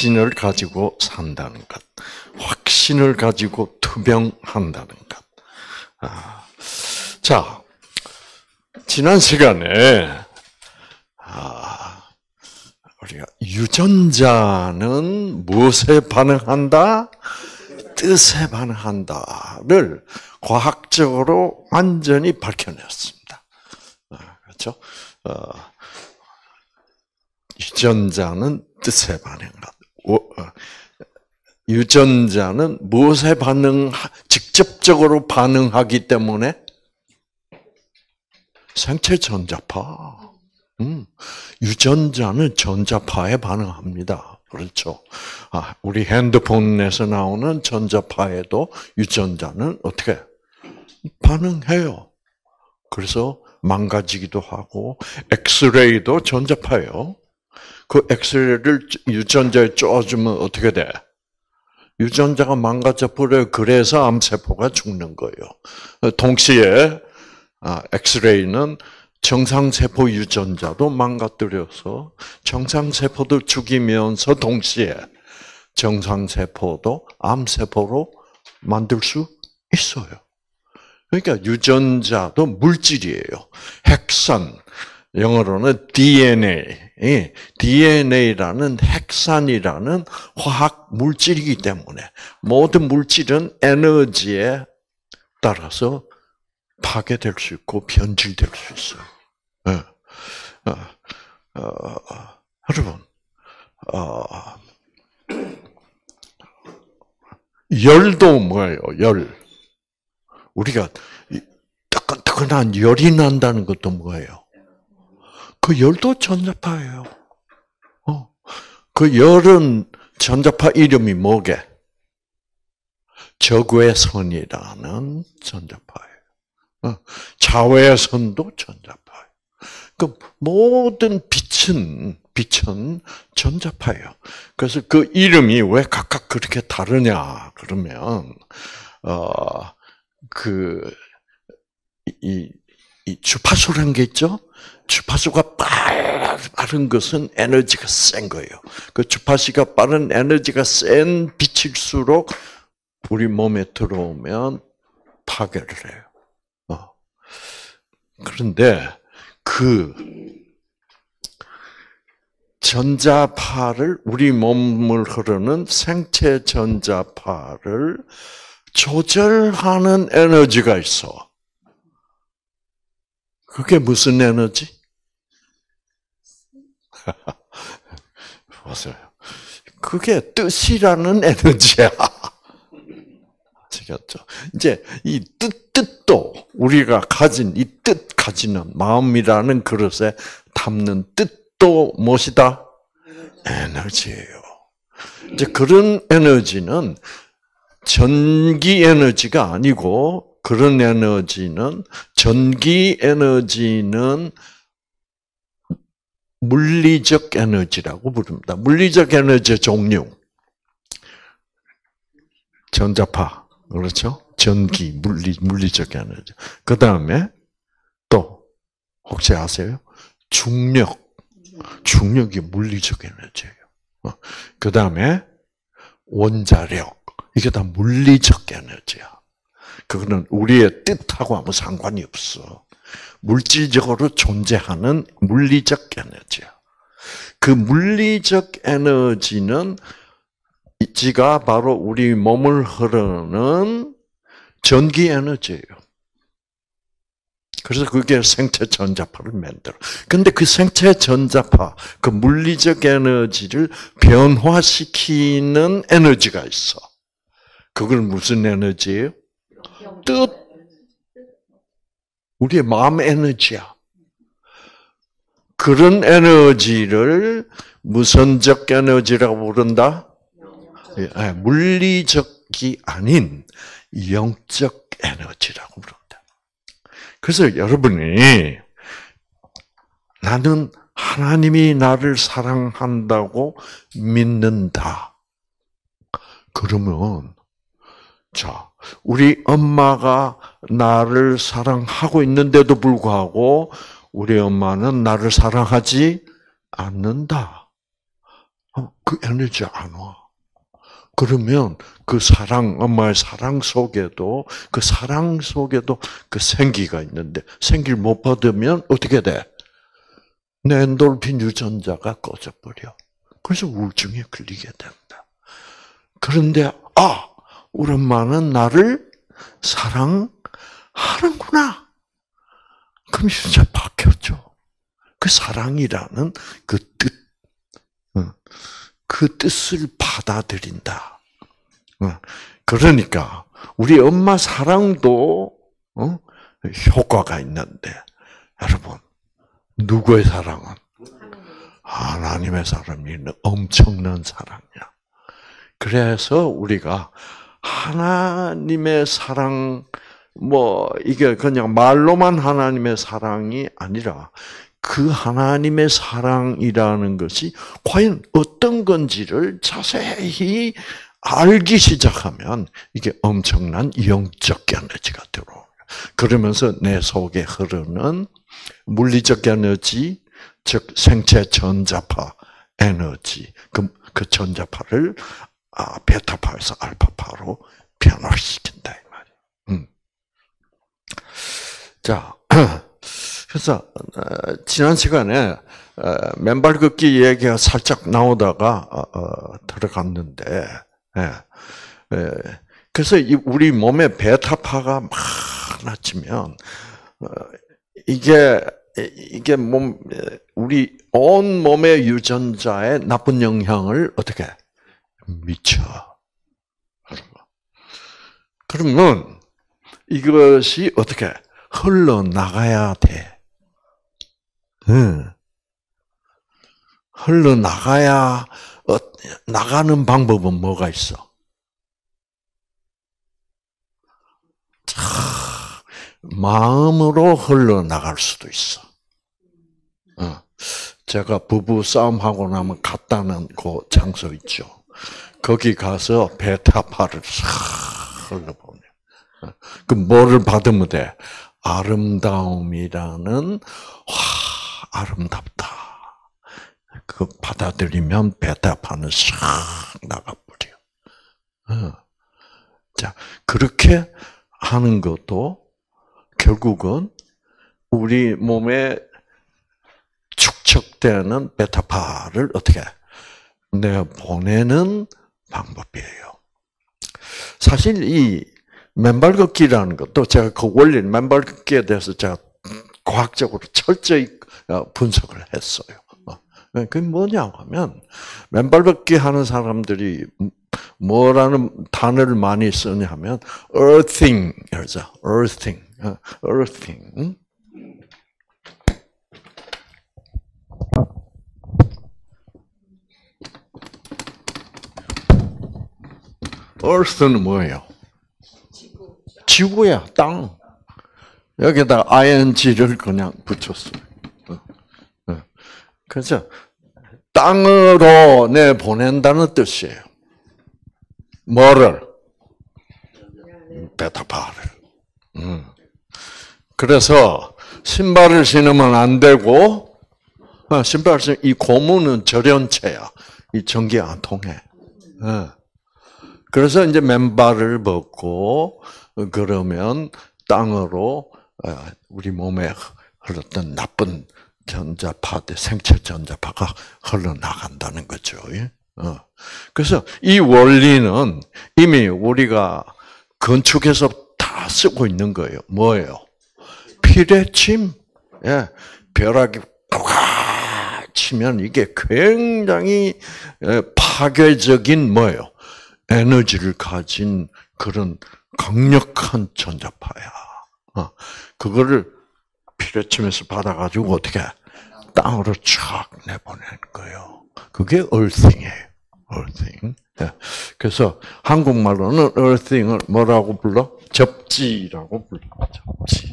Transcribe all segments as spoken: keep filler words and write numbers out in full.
확신을 가지고 산다는 것, 확신을 가지고 투병한다는 것. 아, 자, 지난 시간에 아, 우리가 유전자는 무엇에 반응한다? 뜻에 반응한다를 과학적으로 완전히 밝혀냈습니다. 그렇죠? 어, 유전자는 뜻에 반응한다. 유전자는 무엇에 반응, 직접적으로 반응하기 때문에 생체 전자파. 음, 유전자는 전자파에 반응합니다. 그렇죠. 아, 우리 핸드폰에서 나오는 전자파에도 유전자는 어떻게 반응해요. 그래서 망가지기도 하고, 엑스레이도 전자파예요. 그 엑스레이를 유전자에 쪼아주면 어떻게 돼? 유전자가 망가져 버려요. 그래서 암세포가 죽는 거예요. 동시에 엑스레이는 정상세포 유전자도 망가뜨려서 정상세포도 죽이면서 동시에 정상세포도 암세포로 만들 수 있어요. 그러니까 유전자도 물질이에요. 핵산, 영어로는 디엔에이, 디엔에이라는 핵산이라는 화학 물질이기 때문에 모든 물질은 에너지에 따라서 파괴될 수 있고 변질될 수 있어요. 네. 어, 어, 어, 여러분, 어, 열도 뭐예요? 열. 우리가 뜨끈뜨끈한 열이 난다는 것도 뭐예요? 그 열도 전자파예요. 어. 그 열은 전자파 이름이 뭐게? 적외선이라는 전자파예요. 자외선도 전자파예요. 그 모든 빛은 빛은 전자파예요. 그래서 그 이름이 왜 각각 그렇게 다르냐 그러면 어그 이 이 주파수라는 게 있죠. 주파수가 빠른 것은 에너지가 센 거예요. 그 주파수가 빠른 에너지가 센 빛일수록 우리 몸에 들어오면 파괴를 해요. 어. 그런데 그 전자파를 우리 몸을 흐르는 생체 전자파를 조절하는 에너지가 있어. 그게 무슨 에너지? 보세요. 그게 뜻이라는 에너지야. 아시겠죠? 이제 이 뜻, 뜻도 우리가 가진 이 뜻 가지는 마음이라는 그릇에 담는 뜻도 무엇이다? 에너지예요. 이제 그런 에너지는 전기 에너지가 아니고 그런 에너지는 전기 에너지는 물리적 에너지라고 부릅니다. 물리적 에너지의 종류. 전자파. 그렇죠? 전기, 물리, 물리적 에너지. 그 다음에 또, 혹시 아세요? 중력. 중력이 물리적 에너지예요. 그 다음에 원자력. 이게 다 물리적 에너지야. 그거는 우리의 뜻하고 아무 상관이 없어. 물질적으로 존재하는 물리적 에너지야. 그 물리적 에너지는 지가 바로 우리 몸을 흐르는 전기 에너지예요. 그래서 그게 생체 전자파를 만들어. 근데 그 생체 전자파, 그 물리적 에너지를 변화시키는 에너지가 있어. 그걸 무슨 에너지예요? 뜻. 우리의 마음 에너지야. 그런 에너지를 무선적 에너지라고 부른다? 물리적이 아닌 영적 에너지라고 부른다. 그래서 여러분이 나는 하나님이 나를 사랑한다고 믿는다. 그러면 자, 우리 엄마가 나를 사랑하고 있는데도 불구하고 우리 엄마는 나를 사랑하지 않는다. 그 에너지 안 와. 그러면 그 사랑, 엄마의 사랑 속에도, 그 사랑 속에도 그 생기가 있는데, 생기를 못 받으면 어떻게 돼? 내 엔돌핀 유전자가 꺼져버려. 그래서 우울증에 걸리게 된다. 그런데, 아! 우리 엄마는 나를 사랑하는구나. 그럼 진짜 바뀌었죠. 그 사랑이라는 그 뜻, 그 뜻을 받아들인다. 그러니까 우리 엄마 사랑도 효과가 있는데, 여러분 누구의 사랑은? 하나님의 사랑이 엄청난 사랑이야. 그래서 우리가 하나님의 사랑, 뭐 이게 그냥 말로만 하나님의 사랑이 아니라 그 하나님의 사랑이라는 것이 과연 어떤 건지를 자세히 알기 시작하면 이게 엄청난 영적 에너지가 들어오요. 그러면서 내 속에 흐르는 물리적 에너지, 즉 생체 전자파 에너지, 그, 그 전자파를 아, 베타파에서 알파파로 변화시킨다 이 말이에요. 음. 자, 그래서 지난 시간에 맨발 걷기 얘기가 살짝 나오다가 들어갔는데, 그래서 우리 몸에 베타파가 막 낮으면 이게 이게 몸 우리 온 몸의 유전자에 나쁜 영향을 어떻게 미쳐. 그러면 이것이 어떻게 흘러나가야 돼. 응. 흘러나가야, 어, 나가는 방법은 뭐가 있어? 자, 마음으로 흘러나갈 수도 있어. 어. 제가 부부 싸움하고 나면 갔다는 그 장소 있죠. 거기 가서 베타파를 싹 흘러보내. 그 뭐를 받으면 돼? 아름다움이라는, 와, 아름답다. 그 받아들이면 베타파는 싹 나가버려. 어. 자, 그렇게 하는 것도 결국은 우리 몸에 축적되는 베타파를 어떻게 내가 보내는 방법이에요. 사실 이 맨발 걷기라는 것도 제가 그 원리, 맨발 걷기에 대해서 제가 과학적으로 철저히 분석을 했어요. 그게 뭐냐고 하면, 맨발 걷기 하는 사람들이 뭐라는 단어를 많이 쓰냐 하면, earthing, 그러죠. earthing, earthing. earth는 뭐예요? 지구야, 땅. 여기다 ing를 그냥 붙였어요. 그래서 땅으로 내 보낸다는 뜻이에요. 뭐를? 베타파를. 음. 그래서 신발을 신으면 안 되고, 신발 신 이 고무는 절연체야. 이 전기 안 통해. 그래서 이제 맨발을 벗고 그러면 땅으로 우리 몸에 흘렀던 나쁜 전자파, 생체 전자파가 흘러나간다는 거죠. 그래서 이 원리는 이미 우리가 건축에서 다 쓰고 있는 거예요. 뭐예요? 피뢰침. 예, 벼락이 꽉 치면 이게 굉장히 파괴적인 뭐예요? 에너지를 가진 그런 강력한 전자파야. 그거를 피뢰침에서 받아가지고 어떻게 땅으로 촥 내보내는 거예요. 그게 earthing이에요. earthing. 그래서 한국말로는 earthing을 뭐라고 불러? 접지라고 불러. 접지.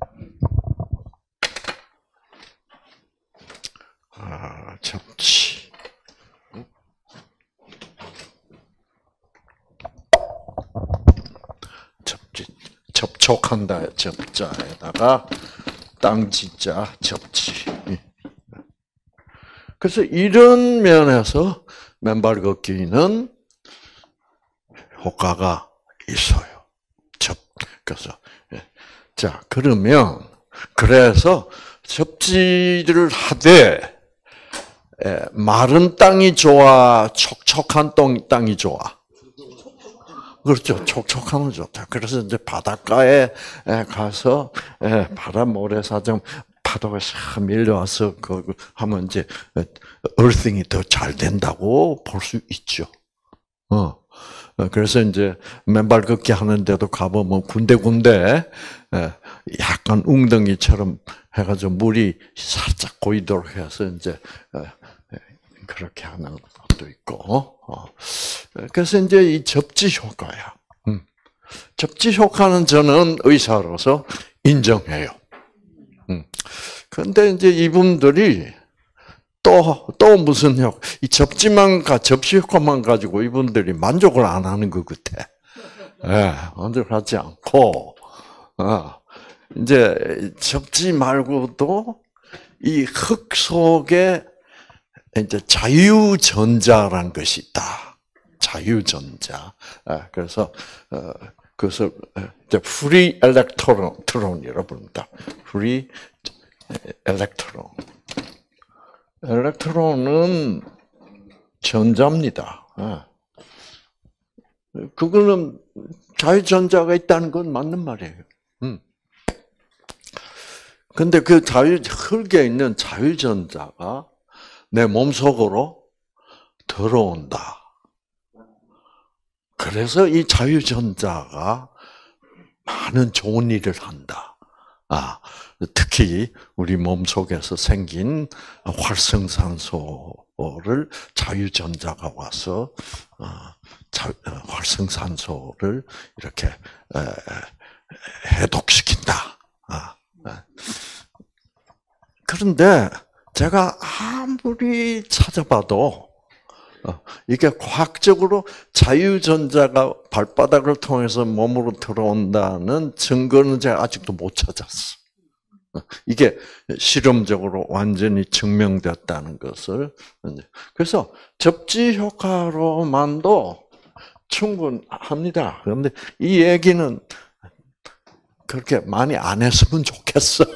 아, 접지. 접지. 접촉한다. 접자에다가 땅지자 접지. 그래서 이런 면에서 맨발 걷기는 효과가 있어요. 접 그래서 자 그러면 그래서 접지를 하되 마른 땅이 좋아, 촉촉한 땅이 좋아. 그렇죠. 촉촉하면 좋다. 그래서 이제 바닷가에 가서 바람 모래사장 파도가 싹 밀려와서 그 하면 이제 얼싱이 더 잘 된다고 볼 수 있죠. 어. 그래서 이제 맨발 걷기 하는데도 가보면 군데군데 약간 웅덩이처럼 해가지고 물이 살짝 고이도록 해서 이제 그렇게 하는 것도 있고. 그래서 이제 이 접지 효과야. 접지 효과는 저는 의사로서 인정해요. 그런데 이제 이분들이 또, 또 무슨 효과, 이 접지만, 접시 효과만 가지고 이분들이 만족을 안 하는 것 같아. 예, 네, 만족하지 않고, 어, 이제 접지 말고도 이 흙 속에 이제 자유전자란 것이 있다. 자유전자. 예, 그래서, 어, 그래서 이제 free electron이라고 부릅니다. free electron. 엘렉트론은 전자입니다. 그거는 자유전자가 있다는 건 맞는 말이에요. 근데 그 자유, 흙에 있는 자유전자가 내 몸속으로 들어온다. 그래서 이 자유전자가 많은 좋은 일을 한다. 아, 특히 우리 몸 속에서 생긴 활성산소를 자유전자가 와서 활성산소를 이렇게 해독시킨다. 그런데 제가 아무리 찾아봐도 이게 과학적으로 자유전자가 발바닥을 통해서 몸으로 들어온다는 증거는 제가 아직도 못 찾았어. 이게 실험적으로 완전히 증명됐다는 것을. 그래서 접지 효과로만도 충분합니다. 그런데 이 얘기는 그렇게 많이 안 했으면 좋겠어.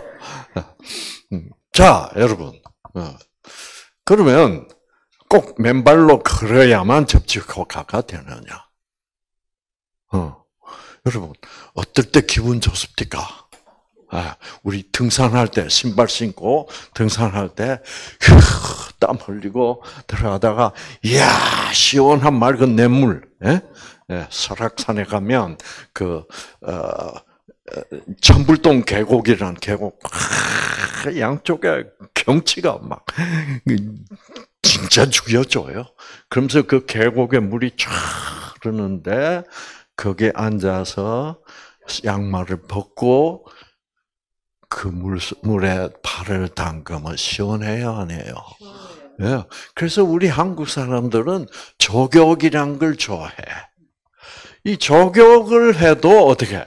자, 여러분. 그러면 꼭 맨발로 걸어야만 접지 효과가 되느냐? 어. 여러분, 어떨 때 기분 좋습니까? 아, 우리 등산할 때, 신발 신고 등산할 때, 휴, 땀 흘리고 들어가다가, 이야, 시원한 맑은 냇물, 예? 예, 설악산에 가면, 그, 어, 천불동 계곡이라는 계곡, 아, 양쪽에 경치가 막, 진짜 죽여줘요. 그러면서 그 계곡에 물이 쫙 흐르는데, 거기에 앉아서 양말을 벗고, 그 물, 물에 발을 담그면 시원해요, 안 해요? 예. 그래서 우리 한국 사람들은 조격이란 걸 좋아해. 이 조격을 해도 어떻게?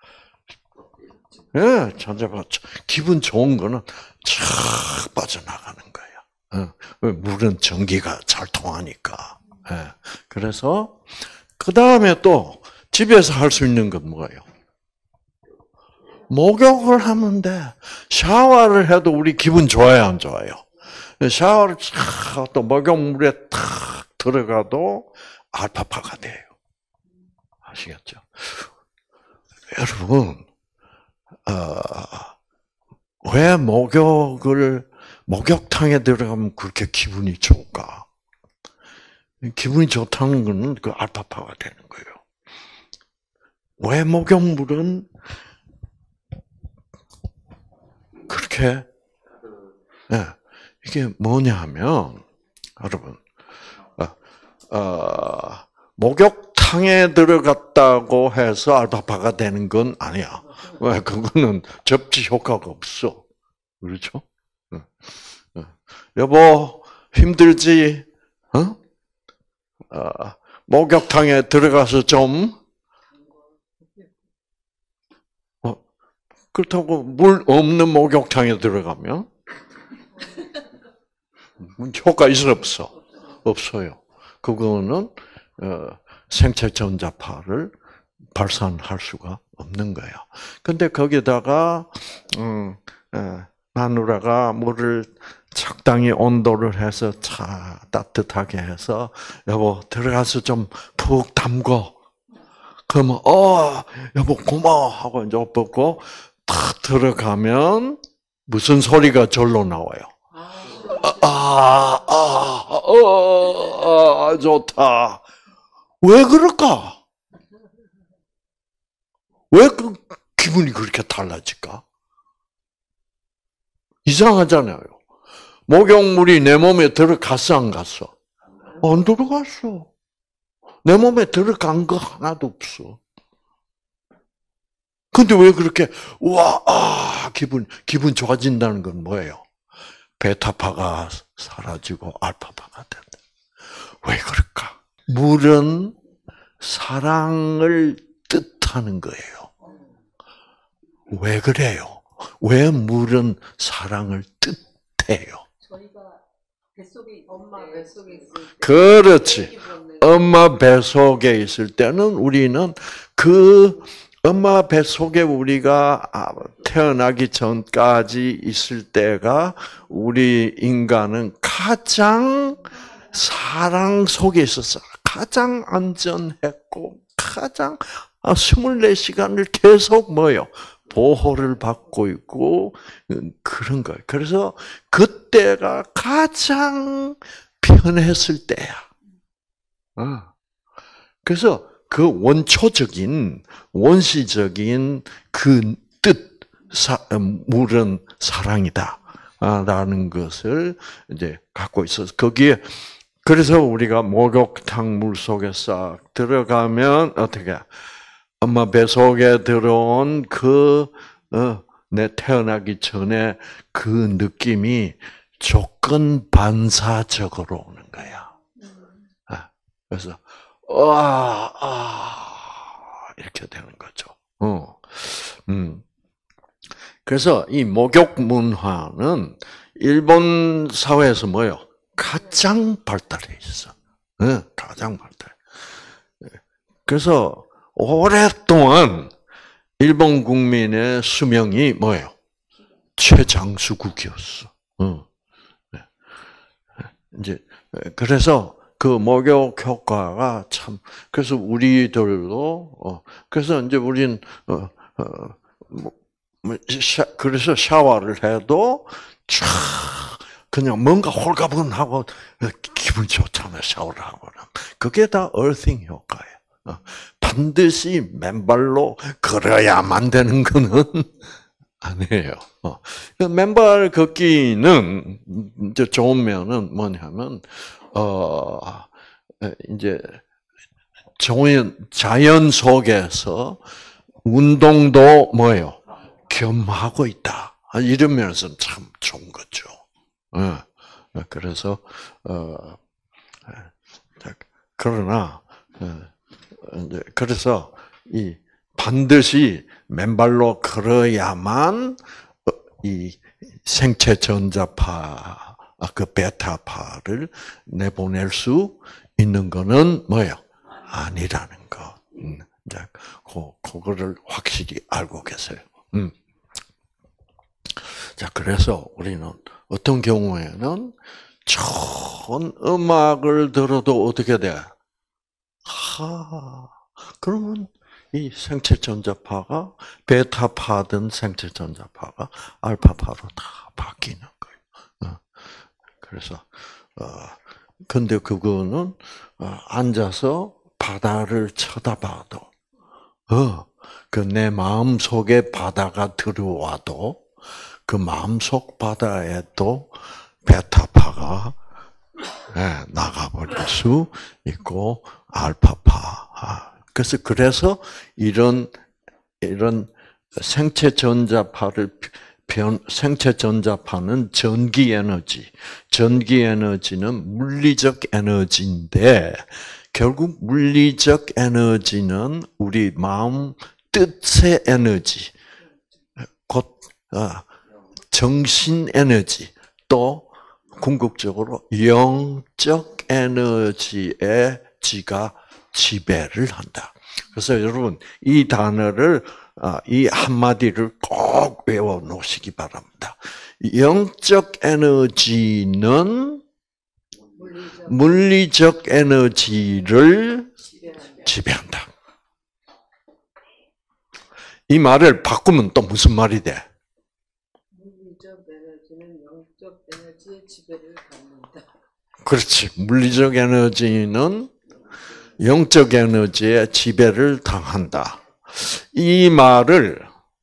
예, 전자가 기분 좋은 거는 쫙 빠져나가는 거예요. 예. 물은 전기가 잘 통하니까. 예. 그래서 그 다음에 또 집에서 할 수 있는 건 뭐예요? 목욕을 하면 돼. 샤워를 해도 우리 기분 좋아요, 안 좋아요? 샤워를 탁, 또 목욕물에 탁 들어가도 알파파가 돼요. 아시겠죠? 여러분, 어, 왜 목욕을, 목욕탕에 들어가면 그렇게 기분이 좋을까? 기분이 좋다는 거는 그 알파파가 되는 거예요. 왜 목욕물은 그렇게, 네, 이게 뭐냐 하면, 여러분, 어, 어, 목욕탕에 들어갔다고 해서 알파파가 되는 건 아니야. 왜? 그거는 접지 효과가 없어. 그렇죠? 어, 어. 여보, 힘들지? 어? 어, 목욕탕에 들어가서 좀, 그렇다고 물 없는 목욕탕에 들어가면 효과 있어 없어? 없어요. 그거는 어, 생체 전자파를 발산할 수가 없는 거예요. 근데 거기다가 음, 에, 마누라가 물을 적당히 온도를 해서 차 따뜻하게 해서 여보 들어가서 좀 푹 담궈. 그러면 어 여보 고마워 하고 이제 옷 벗고 탁 들어가면 무슨 소리가 절로 나와요. 아, 아, 어, 아, 좋다. 왜 그럴까? 왜 그 기분이 그렇게 달라질까? 이상하잖아요. 목욕물이 내 몸에 들어갔어, 안 갔어? 안 들어갔어. 내 몸에 들어간 거 하나도 없어. 근데 왜 그렇게, 와, 아, 기분, 기분 좋아진다는 건 뭐예요? 베타파가 사라지고 알파파가 된다. 왜 그럴까? 물은 사랑을 뜻하는 거예요. 왜 그래요? 왜 물은 사랑을 뜻해요? 저희가 뱃속에 엄마 뱃속에 있을 때 그렇지. 엄마 뱃속에 있을 때는 우리는 그 엄마 뱃속에 우리가 태어나기 전까지 있을 때가 우리 인간은 가장 사랑 속에 있었어. 가장 안전했고 가장 이십사 시간을 계속 뭐요? 보호를 받고 있고 그런 거예요. 그래서 그때가 가장 편했을 때야. 그래서 그 원초적인 원시적인 그 뜻, 물은 사랑이다라는 것을 이제 갖고 있어서 거기에 그래서 우리가 목욕탕 물 속에 싹 들어가면 어떻게 엄마 뱃속에 들어온 그 어, 내 태어나기 전에 그 느낌이 조건 반사적으로 오는 거야. 그래서 와, 아, 이렇게 되는 거죠. 어, 음. 그래서 이 목욕 문화는 일본 사회에서 뭐요? 가장 발달해 있어. 네, 가장 발달. 그래서 오랫동안 일본 국민의 수명이 뭐예요? 최장수국이었어. 어. 네. 이제 그래서 그 목욕 효과가 참 그래서 우리들도 어 그래서 이제 우리는 어어 뭐 그래서 샤워를 해도 쫙 그냥 뭔가 홀가분하고 기분 좋잖아요. 샤워를 하고 그게 다 얼싱 효과예요. 반드시 맨발로 걸어야만 되는 거는 아니에요. 맨발 걷기는 이제 좋은 면은 뭐냐면 어 이제 자연 속에서 운동도 뭐예요? 겸하고 있다. 이런 면에서는 참 좋은 거죠. 그래서 어 그러나 그래서 이 반드시 맨발로 걸어야만 이 생체 전자파, 그 베타파를 내보낼 수 있는 거는 뭐예요? 아니라는 거. 이제 그 그거를 확실히 알고 계세요. 음. 자, 그래서 우리는 어떤 경우에는 좋은 음악을 들어도 어떻게 돼? 하, 그러면 이 생체 전자파가 베타파든 생체 전자파가 알파파로 다 바뀌는 거예요. 그래서 어 근데 그거는 앉아서 바다를 쳐다봐도 어 그 내 마음 속에 바다가 들어와도 그 마음속 바다에 또 베타파가 네, 나가버릴 수 있고 알파파. 그래서 그래서 이런 이런 생체 전자파를 변 생체 전자파는 전기 에너지, 전기 에너지는 물리적 에너지인데 결국 물리적 에너지는 우리 마음 뜻의 에너지, 곧 정신 에너지 또 궁극적으로 영적 에너지의 지가 지배를 한다. 그래서 여러분 이 단어를 이 한마디를 꼭 외워 놓으시기 바랍니다. 영적 에너지는 물리적, 물리적 에너지를 지배한다. 지배한다. 이 말을 바꾸면 또 무슨 말이 돼? 물리적 에너지는 영적 에너지의 지배를 받는다. 그렇지. 물리적 에너지는 영적 에너지의 지배를 당한다. 이 말을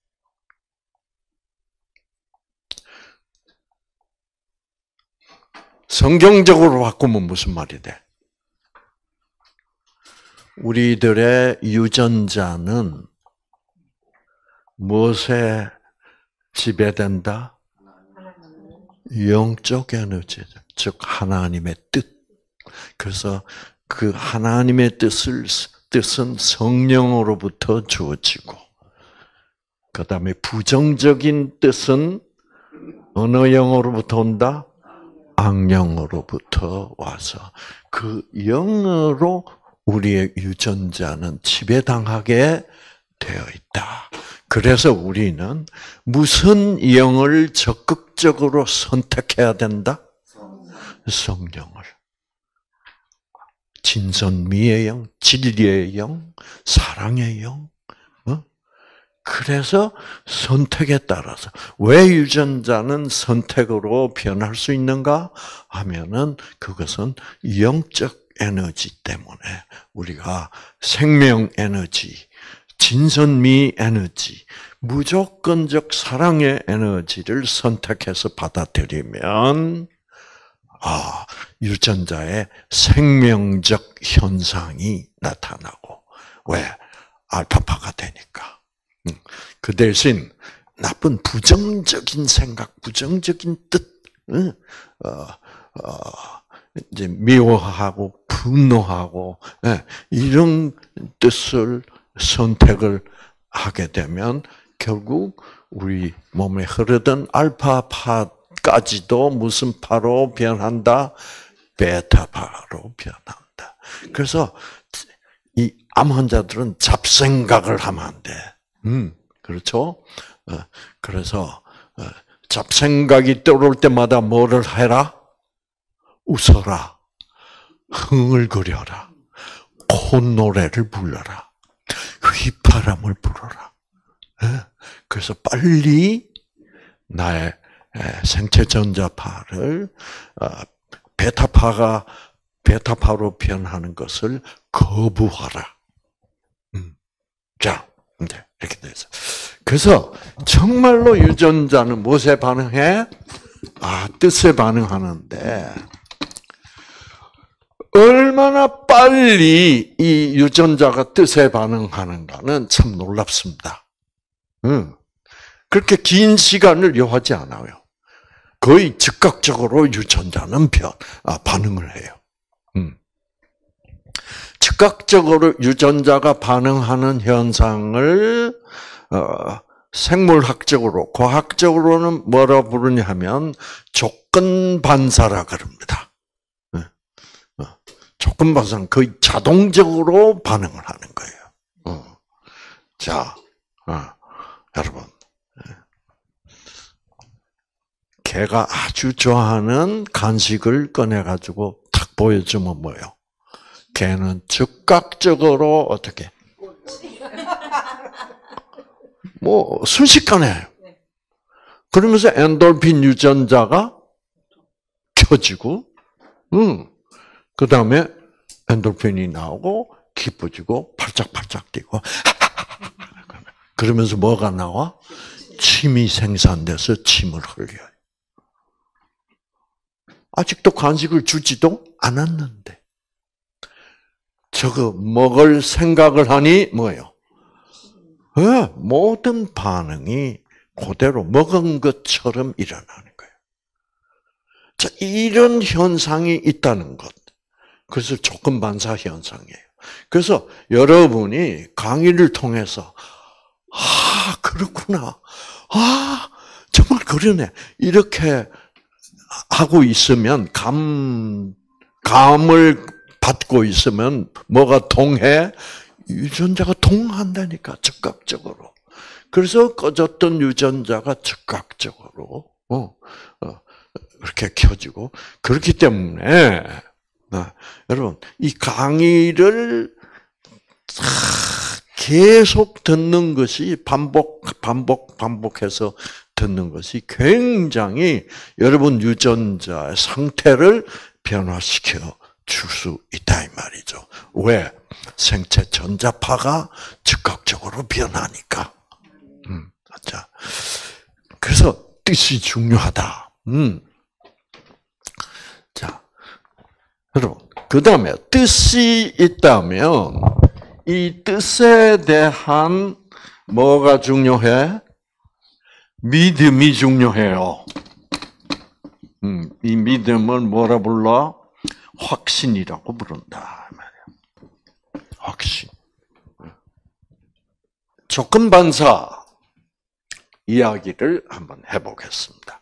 성경적으로 바꾸면 무슨 말이 돼? 우리들의 유전자는 무엇에 지배된다? 영적 에너지, 즉 하나님의 뜻. 그래서 그 하나님의 뜻을 뜻은 성령으로부터 주어지고, 그 다음에 부정적인 뜻은 어느 영으로부터 온다? 악령으로부터 와서 그 영으로 우리의 유전자는 지배당하게 되어 있다. 그래서 우리는 무슨 영을 적극적으로 선택해야 된다? 성령을. 진선미의 영, 진리의 영, 사랑의 영. 어? 그래서 선택에 따라서 왜 유전자는 선택으로 변할 수 있는가 하면은 그것은 영적 에너지 때문에 우리가 생명 에너지, 진선미 에너지, 무조건적 사랑의 에너지를 선택해서 받아들이면 아, 유전자의 생명적 현상이 나타나고 왜? 알파파가 되니까. 그 대신 나쁜 부정적인 생각, 부정적인 뜻, 어, 어, 이제 미워하고 분노하고 이런 뜻을 선택을 하게 되면 결국 우리 몸에 흐르던 알파파까지도 무슨 파로 변한다? 베타파로 변한다. 그래서 이 암 환자들은 잡생각을 하면 안 돼. 음, 그렇죠? 그래서 잡생각이 떠오를 때마다 뭐를 해라? 웃어라. 흥얼거려라. 콧노래를 불러라. 휘파람을 불어라. 그래서 빨리 나의 생체 전자파를 베타파가 베타파로 변하는 것을 거부하라. 자, 이제 이렇게 돼서 그래서 정말로 유전자는 무엇에 반응해? 아, 뜻에 반응하는데 얼마나 빨리 이 유전자가 뜻에 반응하는가는 참 놀랍습니다. 응. 그렇게 긴 시간을 요하지 않아요. 거의 즉각적으로 유전자는 변, 아, 반응을 해요. 응. 즉각적으로 유전자가 반응하는 현상을 어, 생물학적으로, 과학적으로는 뭐라 부르냐면 조건 반사라 그럽니다. 조건 반사는 거의 자동적으로 반응을 하는 거예요. 어. 자, 어, 여러분, 개가 아주 좋아하는 간식을 꺼내 가지고 탁 보여주면 뭐예요? 개는 즉각적으로 어떻게? 뭐 순식간에. 그러면서 엔돌핀 유전자가 켜지고, 음, 그 다음에 엔돌핀이 나오고 기뻐지고 팔짝팔짝 뛰고 그러면서 뭐가 나와? 침이 생산돼서 침을 흘려요. 아직도 간식을 주지도 않았는데 저거 먹을 생각을 하니 뭐예요? 네, 모든 반응이 그대로 먹은 것처럼 일어나는 거예요. 자, 이런 현상이 있다는 것. 그래서 조건 반사 현상이에요. 그래서 여러분이 강의를 통해서 아, 그렇구나. 아, 정말 그러네. 이렇게 하고 있으면 감 감을 받고 있으면 뭐가 동해? 유전자가 동한다니까, 즉각적으로. 그래서 꺼졌던 유전자가 즉각적으로 어, 어, 이렇게 켜지고, 그렇기 때문에 어, 여러분 이 강의를 계속 듣는 것이 반복 반복 반복해서 듣는 것이 굉장히 여러분 유전자의 상태를 변화시켜 줄 수 있다 이 말이죠. 왜? 생체 전자파가 즉각적으로 변하니까. 음, 자, 그래서 뜻이 중요하다. 음. 자, 여러분, 그 다음에 뜻이 있다면 이 뜻에 대한 뭐가 중요해? 믿음이 중요해요. 음, 이 믿음을 뭐라 불러? 확신이라고 부른다. 확신. 조건반사 이야기를 한번 해보겠습니다.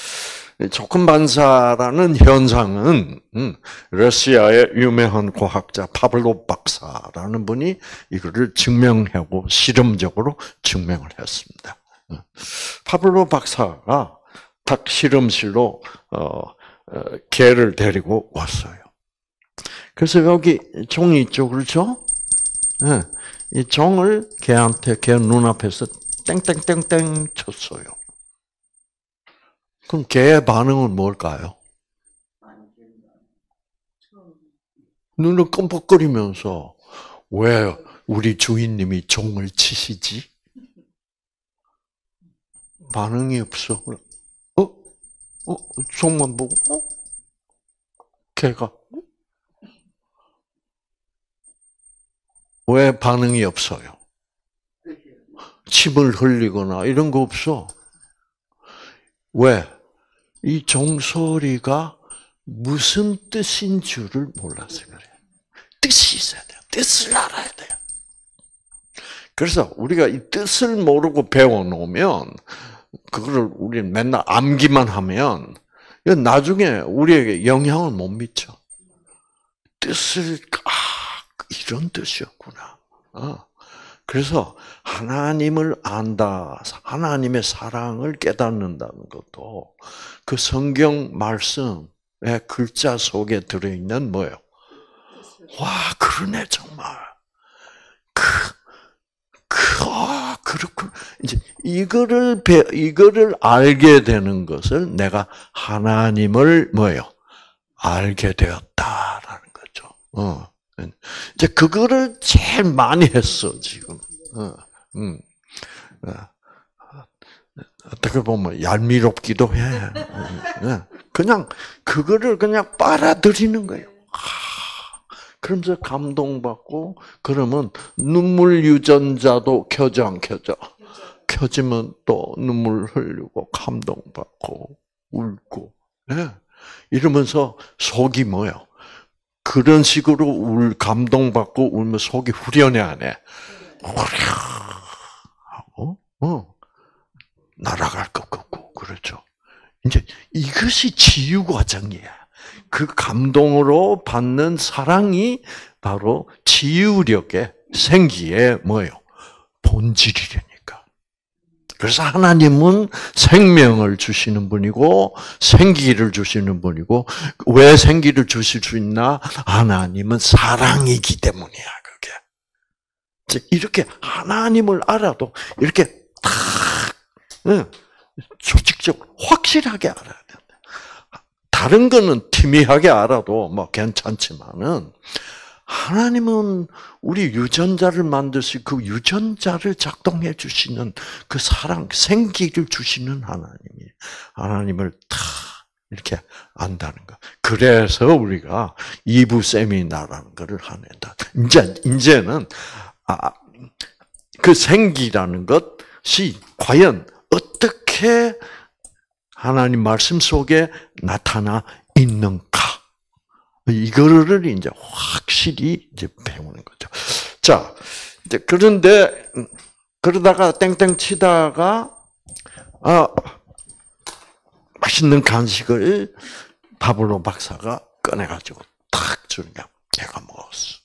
조건반사라는 현상은 러시아의 유명한 과학자 파블로 박사라는 분이 이거를 증명하고 실험적으로 증명을 했습니다. 파블로 박사가 닭 실험실로 개를 데리고 왔어요. 그래서 여기 종이 있죠, 그렇죠? 네. 이 종을 개한테 개 눈앞에서 땡땡땡땡 쳤어요. 그럼 개의 반응은 뭘까요? 눈을 끔뻑거리면서 왜 우리 주인님이 종을 치시지? 반응이 없어. 어? 어? 종만 보고 어? 개가 왜 반응이 없어요? 침을 흘리거나 이런 거 없어. 왜? 이 종소리가 무슨 뜻인 줄을 몰라서 그래. 뜻이 있어야 돼요. 뜻을 알아야 돼요. 그래서 우리가 이 뜻을 모르고 배워놓으면 그거를 우리는 맨날 암기만 하면 나중에 우리에게 영향을 못 미쳐. 뜻을 아 이런 뜻이었구나. 어. 그래서 하나님을 안다, 하나님의 사랑을 깨닫는다는 것도 그 성경 말씀의 글자 속에 들어있는 뭐예요? 와, 그러네 정말. 그, 그, 아, 그렇군. 이제 이거를 배, 이거를 알게 되는 것을 내가 하나님을 뭐예요? 알게 되었다라는 거죠. 어. 이제 그거를 제일 많이 했어 지금. 어, 음, 어, 어떻게 보면 얄미롭기도 해. 그냥 그거를 그냥 빨아들이는 거예요. 그러면서 감동받고 그러면 눈물 유전자도 켜져 안 켜져? 켜지면 또 눈물 흘리고 감동받고 울고. 네. 이러면서 속이 뭐예요? 그런 식으로 울, 감동받고 울면 속이 후련해, 안 해? 하고, 어, 날아갈 것 같고, 그렇죠. 이제 이것이 치유 과정이야. 그 감동으로 받는 사랑이 바로 치유력의 생기의 뭐예요? 본질이라니까. 그래서 하나님은 생명을 주시는 분이고 생기를 주시는 분이고 왜 생기를 주실 수 있나? 하나님은 사랑이기 때문이야. 그게 이렇게 하나님을 알아도 이렇게 딱 조직적으로 확실하게 알아야 된다. 다른 거는 희미하게 알아도 뭐 괜찮지만은 하나님은 우리 유전자를 만드시 그 유전자를 작동해 주시는 그 사랑, 생기를 주시는 하나님이 하나님을 다 이렇게 안다는 거. 그래서 우리가 이부 세미나라는 것을 하는다. 이제 이제는 아, 그 생기라는 것이 과연 어떻게 하나님 말씀 속에 나타나 있는가? 이거를 이제 확실히 이제 배우는 거죠. 자, 이제 그런데 그러다가 땡땡 치다가 아 맛있는 간식을 파블로 박사가 꺼내가지고 탁 주니까 걔가 먹었어.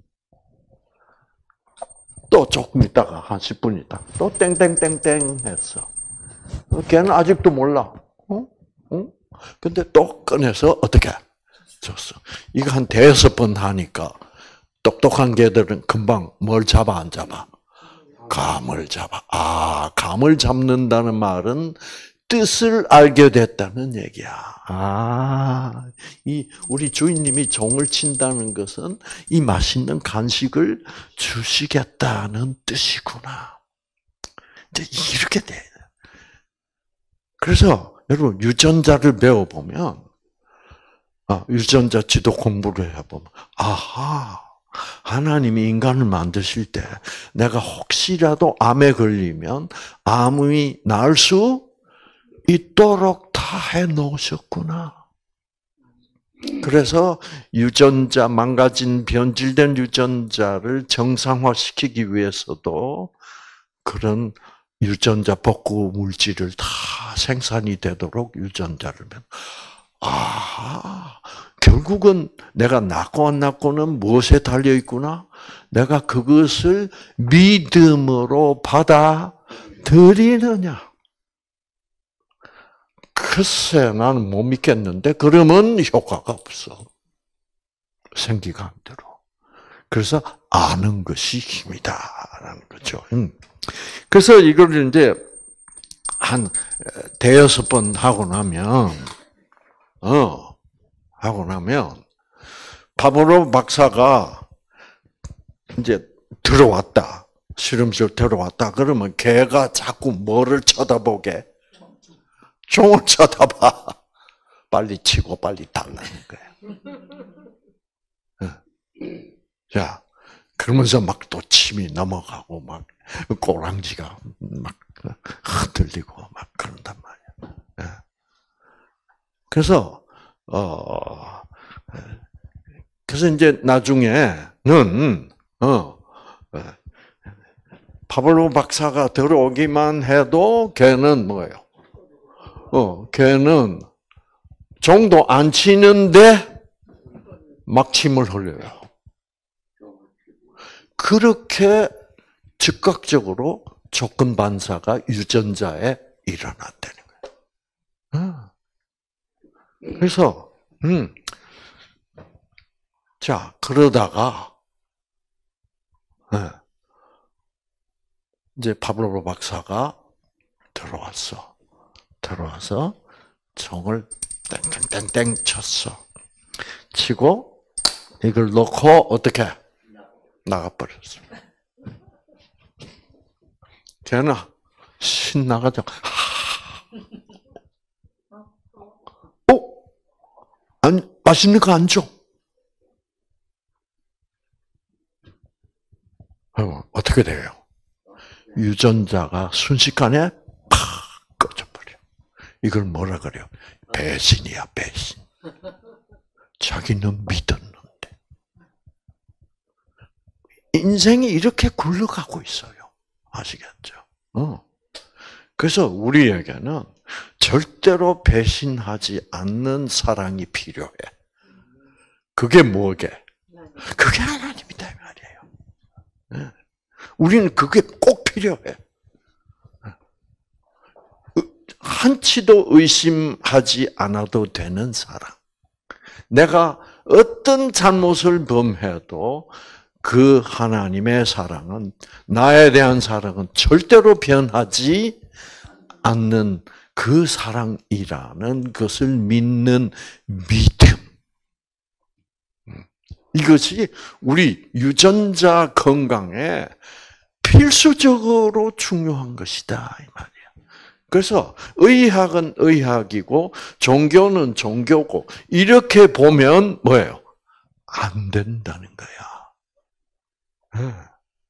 또 조금 있다가 한 십 분 있다가 또 땡땡땡땡 했어. 걔는 아직도 몰라. 어? 어? 근데 또 꺼내서 어떻게 줬어. 이거 한 대여섯 번 하니까 똑똑한 개들은 금방 뭘 잡아 안 잡아? 감을 잡아. 아, 감을 잡는다는 말은 뜻을 알게 됐다는 얘기야. 아, 이 우리 주인님이 종을 친다는 것은 이 맛있는 간식을 주시겠다는 뜻이구나. 이제 이렇게 돼. 그래서 여러분 유전자를 배워보면, 아, 유전자 지도 공부를 해보면, 아하, 하나님이 인간을 만드실 때 내가 혹시라도 암에 걸리면 암이 나을 수 있도록 다 해놓으셨구나. 그래서 유전자, 망가진 변질된 유전자를 정상화시키기 위해서도 그런 유전자 복구 물질을 다 생산이 되도록 유전자를 면. 아, 결국은 내가 낳고 안 낳고는 무엇에 달려 있구나? 내가 그것을 믿음으로 받아들이느냐? 글쎄, 나는 못 믿겠는데, 그러면 효과가 없어. 생기가 안 들어. 그래서 아는 것이 힘이다라는 거죠. 그래서 이걸 이제 한 대여섯 번 하고 나면, 어, 하고 나면, 파브로 박사가 이제 들어왔다. 실험실 들어왔다. 그러면 걔가 자꾸 뭐를 쳐다보게? 종을 쳐다봐. 빨리 치고 빨리 달라는 거야. 자, 그러면서 막 또 침이 넘어가고 막 꼬랑지가 막 흔들리고 막 그런단 말이야. 그래서 어 그래서 이제 나중에는 어 파블로 박사가 들어오기만 해도 걔는 뭐예요? 어, 걔는 종도 안 치는데 막 침을 흘려요. 그렇게 즉각적으로 조건 반사가 유전자에 일어났다는 거예요. 그래서, 음, 자, 그러다가, 이제 파블로 박사가 들어왔어. 들어와서 종을 땡땡땡땡 쳤어. 치고 이걸 놓고 어떻게 나가버렸어. 걔는 신나가지고 어? 아니, 맛있는 거 안 줘. 어떻게 돼요? 유전자가 순식간에 팍 꺼져버려. 이걸 뭐라 그래요? 배신이야, 배신. 자기는 믿었는데. 인생이 이렇게 굴러가고 있어요. 아시겠죠? 어. 그래서 우리에게는 절대로 배신하지 않는 사랑이 필요해. 그게 뭐게? 그게 하나님이다, 이 말이에요. 우리는 그게 꼭 필요해. 한치도 의심하지 않아도 되는 사랑. 내가 어떤 잘못을 범해도 그 하나님의 사랑은, 나에 대한 사랑은 절대로 변하지 않는 그 사랑이라는 것을 믿는 믿음. 이것이 우리 유전자 건강에 필수적으로 중요한 것이다, 이 말이야. 그래서 의학은 의학이고 종교는 종교고 이렇게 보면 뭐예요? 안 된다는 거야.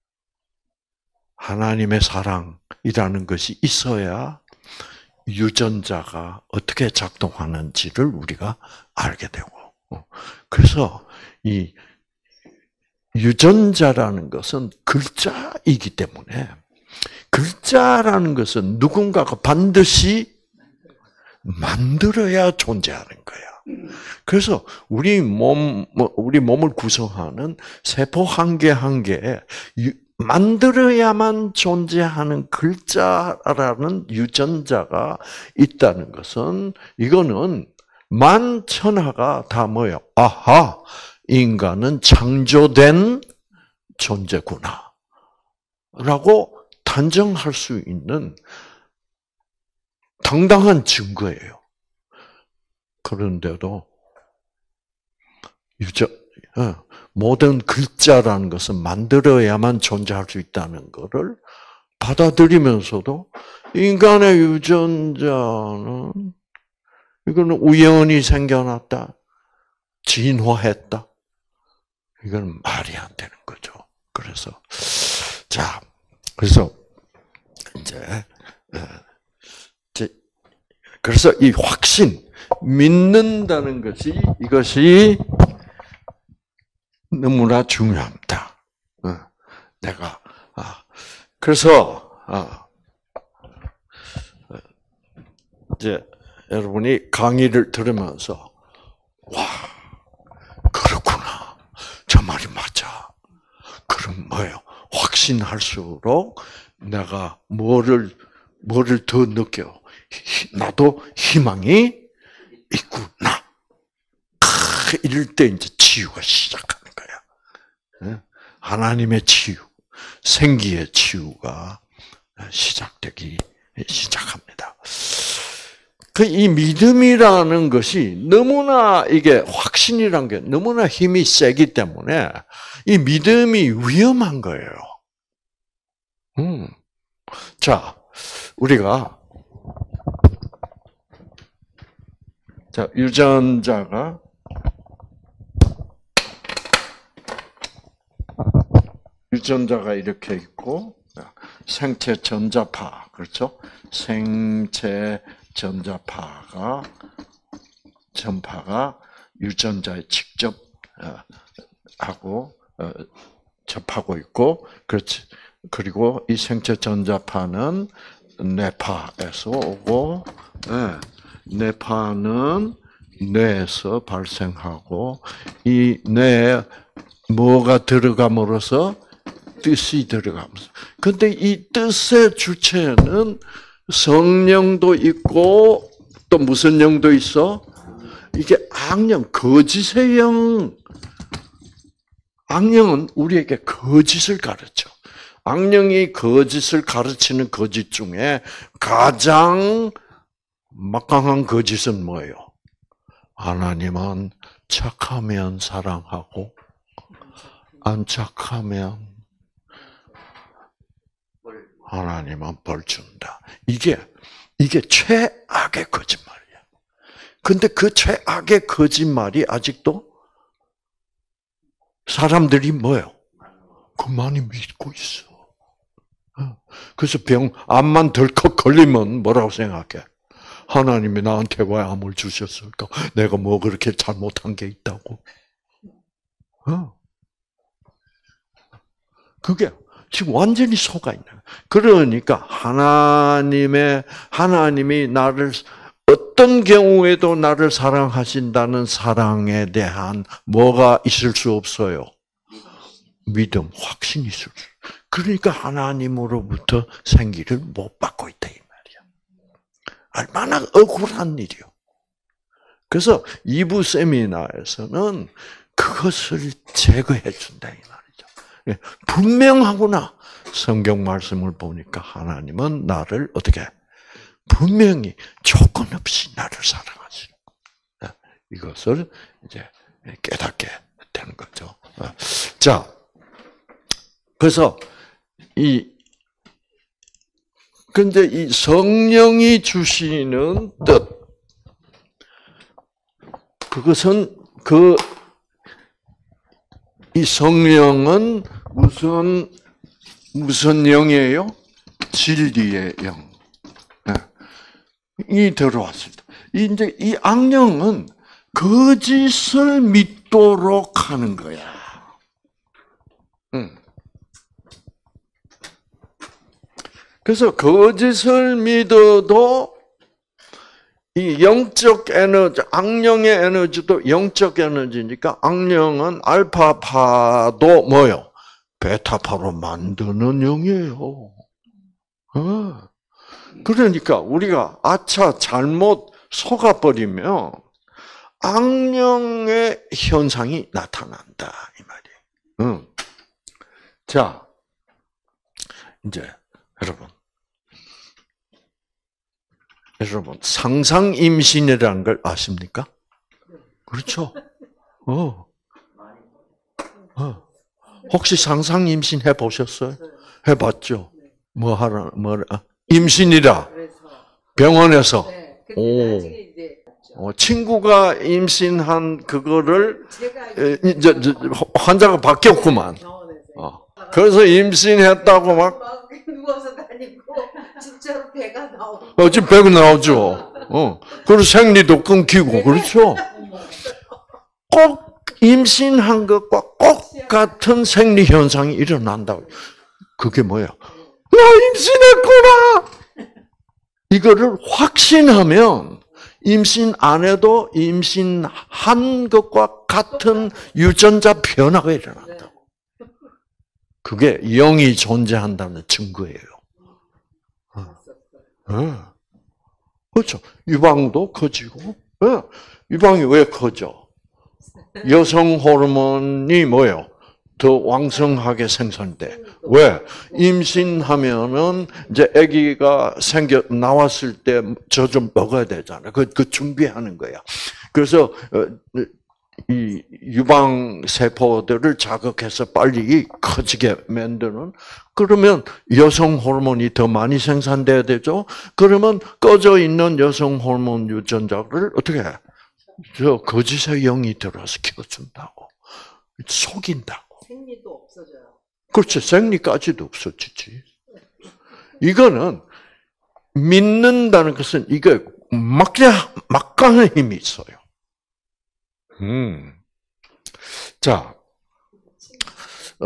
하나님의 사랑이라는 것이 있어야 유전자가 어떻게 작동하는지를 우리가 알게 되고, 그래서 이 유전자라는 것은 글자이기 때문에, 글자라는 것은 누군가가 반드시 만들어야 존재하는 거야. 그래서 우리 몸, 뭐, 우리 몸을 구성하는 세포 한 개 한 개에 만들어야만 존재하는 글자라는 유전자가 있다는 것은 이거는 만천하가 다 뭐예요? 아하, 인간은 창조된 존재구나. 라고 단정할 수 있는 당당한 증거예요. 그런데도 유전, 모든 글자라는 것은 만들어야만 존재할 수 있다는 것을 받아들이면서도 인간의 유전자는 이거는 우연히 생겨났다, 진화했다. 이건 말이 안 되는 거죠. 그래서 자, 그래서 이제 그래서 이 확신, 믿는다는 것이 이것이 너무나 중요합니다. 내가 아 그래서 아 이제 여러분이 강의를 들으면서 와 그렇구나, 저 말이 맞아. 그럼 뭐예요? 확신할수록 내가 뭐를 뭐를 더 느껴? 나도 희망이 있구나. 이럴 때 이제 치유가 시작하는 거야. 하나님의 치유, 생기의 치유가 시작되기 시작합니다. 그 이 믿음이라는 것이 너무나 이게 확신이란 게 너무나 힘이 세기 때문에 이 믿음이 위험한 거예요. 음. 자, 우리가 자, 유전자가 유전자가 이렇게 있고 생체 전자파, 그렇죠? 생체 전자파가 전파가 유전자에 직접 하고 접하고 있고, 그렇지. 그리고 이 생체 전자파는 뇌파에서 오고, 뇌파는 뇌에서 발생하고, 이 뇌에 뭐가 들어감으로써 뜻이 들어가면서. 근데 이 뜻의 주체는 성령도 있고 또 무슨 영도 있어? 이게 악령, 거짓의 영. 악령은 우리에게 거짓을 가르쳐. 악령이 거짓을 가르치는 거짓 중에 가장 막강한 거짓은 뭐예요? 하나님은 착하면 사랑하고 안 착하면 하나님은 벌 준다. 이게 이게 최악의 거짓말이야. 근데 그 최악의 거짓말이 아직도 사람들이 뭐예요? 그 많이 믿고 있어. 그래서 병 암만 덜컥 걸리면 뭐라고 생각해? 하나님이 나한테 왜 암을 주셨을까? 내가 뭐 그렇게 잘못한 게 있다고? 어. 그게 지금 완전히 속아 있는 거야. 그러니까 하나님의 하나님이 나를 어떤 경우에도 나를 사랑하신다는 사랑에 대한 뭐가 있을 수 없어요. 믿음, 확신이 있을 수. 그러니까 하나님으로부터 생기를 못 받고 있다 이 말이야. 얼마나 억울한 일이요. 그래서 이 부 세미나에서는 그것을 제거해 준다 이 말이죠. 분명하구나. 성경 말씀을 보니까 하나님은 나를 어떻게 분명히 조건 없이 나를 사랑하시는 거. 이것을 이제 깨닫게 되는 거죠. 자, 그래서 이 근데 이 성령이 주시는 뜻, 그것은 그 이 성령은 무슨 무슨 영이에요? 진리의 영. 이 들어왔습니다. 이제 이 악령은 거짓을 믿도록 하는 거야. 응. 그래서 거짓을 믿어도 이 영적 에너지, 악령의 에너지도 영적 에너지니까 악령은 알파파도 뭐요? 베타파로 만드는 영이에요. 어. 그러니까 우리가 아차 잘못 속아버리면 악령의 현상이 나타난다 이 말이에요. 응. 자, 이제 여러분, 여러분 상상 임신이라는 걸 아십니까? 그렇죠. 어. 어. 혹시 상상 임신 해 보셨어요? 해봤죠. 뭐 하라, 뭐 임신이라 병원에서. 오. 어, 친구가 임신한 그거를 이제 환자가 바뀌었구만. 어. 그래서 임신했다고 막 누워서 다니고 진짜로 배가 나오고. 어, 지금 배가 나오죠. 어. 그리고 생리도 끊기고 그렇죠. 꼭 임신한 것과 꼭 같은 생리 현상이 일어난다고. 그게 뭐야? 나 임신했구나. 이거를 확신하면 임신 안 해도 임신한 것과 같은 유전자 변화가 일어난다고. 그게 영이 존재한다는 증거예요. 네. 그렇죠. 유방도 커지고. 네. 유방이 왜 커져? 여성 호르몬이 뭐예요? 더 왕성하게 생산돼. 왜? 임신하면은 이제 아기가 생겨 나왔을 때 저 좀 먹어야 되잖아. 그, 그 준비하는 거야. 그래서 이 유방 세포들을 자극해서 빨리 커지게 만드는. 그러면 여성 호르몬이 더 많이 생산돼야 되죠. 그러면 꺼져 있는 여성 호르몬 유전자를 어떻게 해? 저 거짓의 영이 들어서 키워준다고. 속인다고. 생리도 없어져요. 그렇지. 생리까지도 없어지지. 이거는 믿는다는 것은 이게 막자 막강한 힘이 있어요. 음. 자, 어,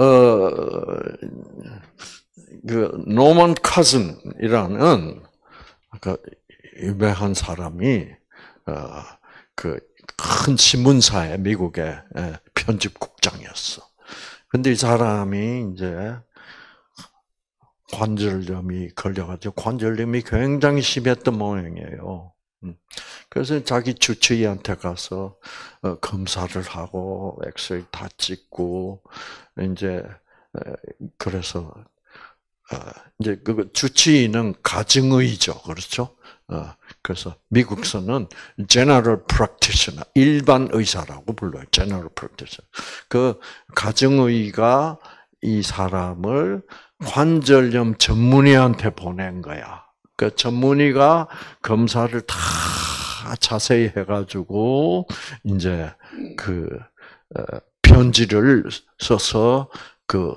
그 노먼 카슨이라는 그 유명한 사람이 어, 그 큰 신문사의 미국의 편집국장이었어. 근데 이 사람이 이제 관절염이 걸려가지고 관절염이 굉장히 심했던 모양이에요. 그래서 자기 주치의한테 가서 검사를 하고 엑스레이 다 찍고 이제 그래서 이제 그 주치의는 가정의죠, 그렇죠? 그래서 미국서는 general practitioner, 일반 의사라고 불러요. general practitioner. 그 가정의가 이 사람을 관절염 전문의한테 보낸 거야. 그 전문의가 검사를 다 자세히 해가지고 이제 그 편지를 써서 그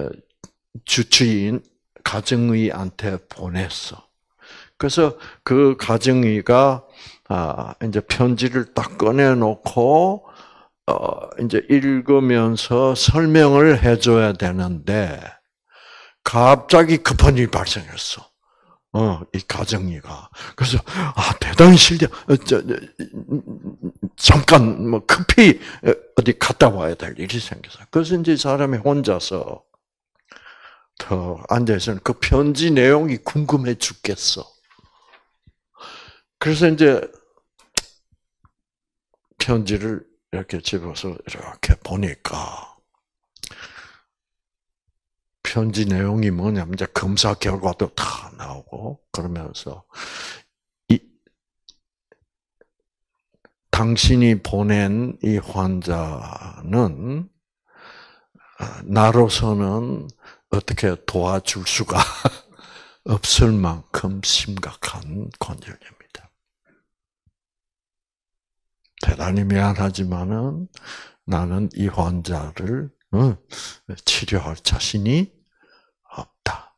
주치의인 가정의한테 보냈어. 그래서 그 가정의가 아 이제 편지를 딱 꺼내놓고 어 이제 읽으면서 설명을 해줘야 되는데 갑자기 급한 일이 발생했어. 어, 이 가정의가. 그래서, 아, 대단히 실력, 저, 잠깐, 뭐, 급히 어디 갔다 와야 될 일이 생겼어요. 그래서 이제 사람이 혼자서 더 앉아있으면 그 편지 내용이 궁금해 죽겠어. 그래서 이제 편지를 이렇게 집어서 이렇게 보니까 편지 내용이 뭐냐면 이제 검사 결과도 다 나오고 그러면서 이 당신이 보낸 이 환자는 나로서는 어떻게 도와줄 수가 없을 만큼 심각한 관절염이다. 대단히 미안하지만은 나는 이 환자를 치료할 자신이 없다.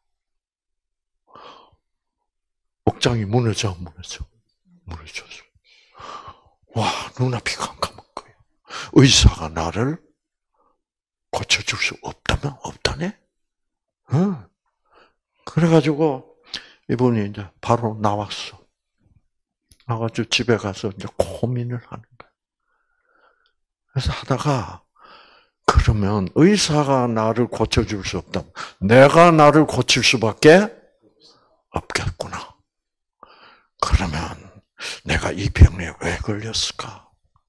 옥장이 무너져, 무너져, 무너졌어. 와, 눈앞이 깜깜한 거예요. 의사가 나를 고쳐줄 수 없다면 없다네? 응. 그래가지고 이분이 이제 바로 나왔어. 나가지고 집에 가서 이제 고민을 하는 거예요. 그래서 하다가 그러면 의사가 나를 고쳐줄 수 없다. 내가 나를 고칠 수밖에 없겠구나. 그러면 내가 이 병에 왜 걸렸을까?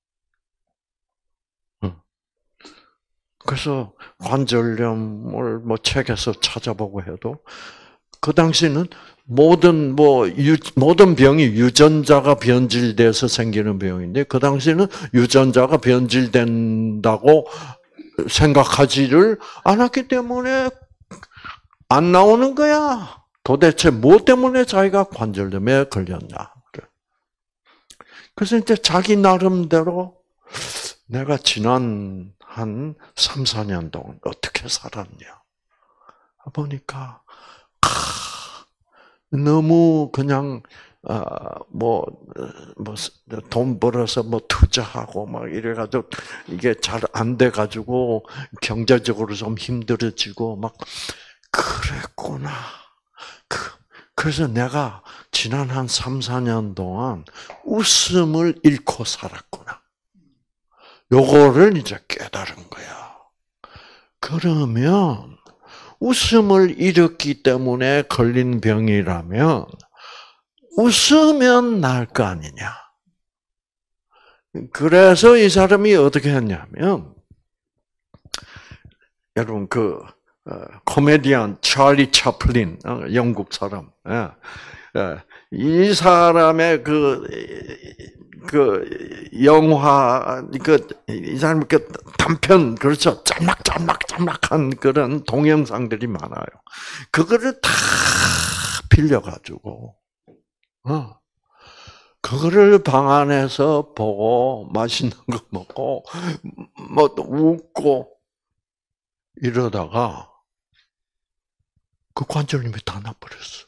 그래서 관절염을 뭐 책에서 찾아보고 해도 그 당시는 모든 뭐 유, 모든 병이 유전자가 변질돼서 생기는 병인데 그 당시는 유전자가 변질된다고 생각하지를 않았기 때문에 안 나오는 거야. 도대체 뭐 때문에 자기가 관절염에 걸렸냐. 그래서 이제 자기 나름대로 내가 지난 한 삼, 사 년 동안 어떻게 살았냐. 보니까, 아, 너무 그냥, 아, 뭐, 뭐, 돈 벌어서 뭐 투자하고 막 이래가지고 이게 잘 안 돼가지고 경제적으로 좀 힘들어지고 막 그랬구나. 그, 그래서 내가 지난 한 삼, 사 년 동안 웃음을 잃고 살았구나. 요거를 이제 깨달은 거야. 그러면 웃음을 잃었기 때문에 걸린 병이라면 웃으면 나을 거 아니냐. 그래서 이 사람이 어떻게 했냐면 여러분 그 코미디언 찰리 차플린 영국 사람 이 사람의 그 그 영화 그 이 사람 그 단편 그렇죠 짤막짤막짤막한 그런 동영상들이 많아요. 그거를 다 빌려가지고 어 그거를 방 안에서 보고 맛있는 거 먹고 뭐 또 웃고 이러다가 그 관절염이 다 나버렸어.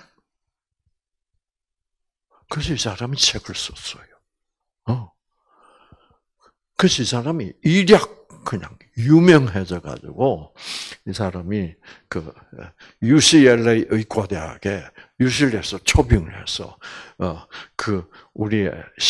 그래서 이 사람이 책을 썼어요. 어. 그래서 이 사람이 일약 그냥 유명해져 가지고 이 사람이 그 유씨엘에이 의과대학에 유실에서 초빙을 해서 어 그 우리의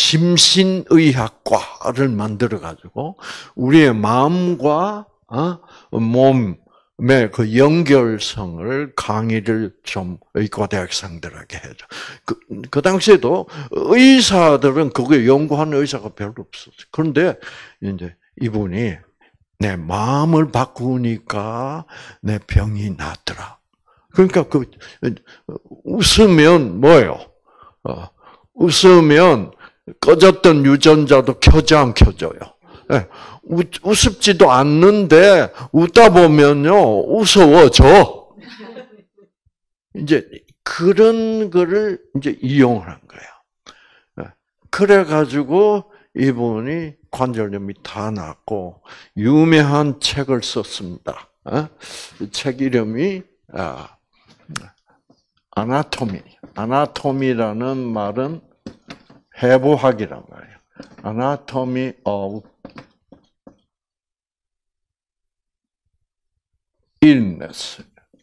심신의학과를 만들어 가지고 우리의 마음과 어 몸의 그 연결성을 강의를 좀 의과대학생들에게 해줘. 그, 그 당시에도 의사들은 그거 연구하는 의사가 별로 없었어요. 그런데 이제 이분이 내 마음을 바꾸니까 내 병이 낫더라. 그러니까 그 웃으면 뭐예요? 어, 웃으면 꺼졌던 유전자도 켜져 안 켜져요. 네. 웃, 우습지도 않는데 웃다 보면요 우스워져. 이제 그런 거를 이제 이용한 거야. 그래 가지고 이분이 관절염이 다 낫고 유명한 책을 썼습니다. 책 이름이 아나토미. 아나토미라는 말은 해부학이란 말이에요. Anatomy of illness.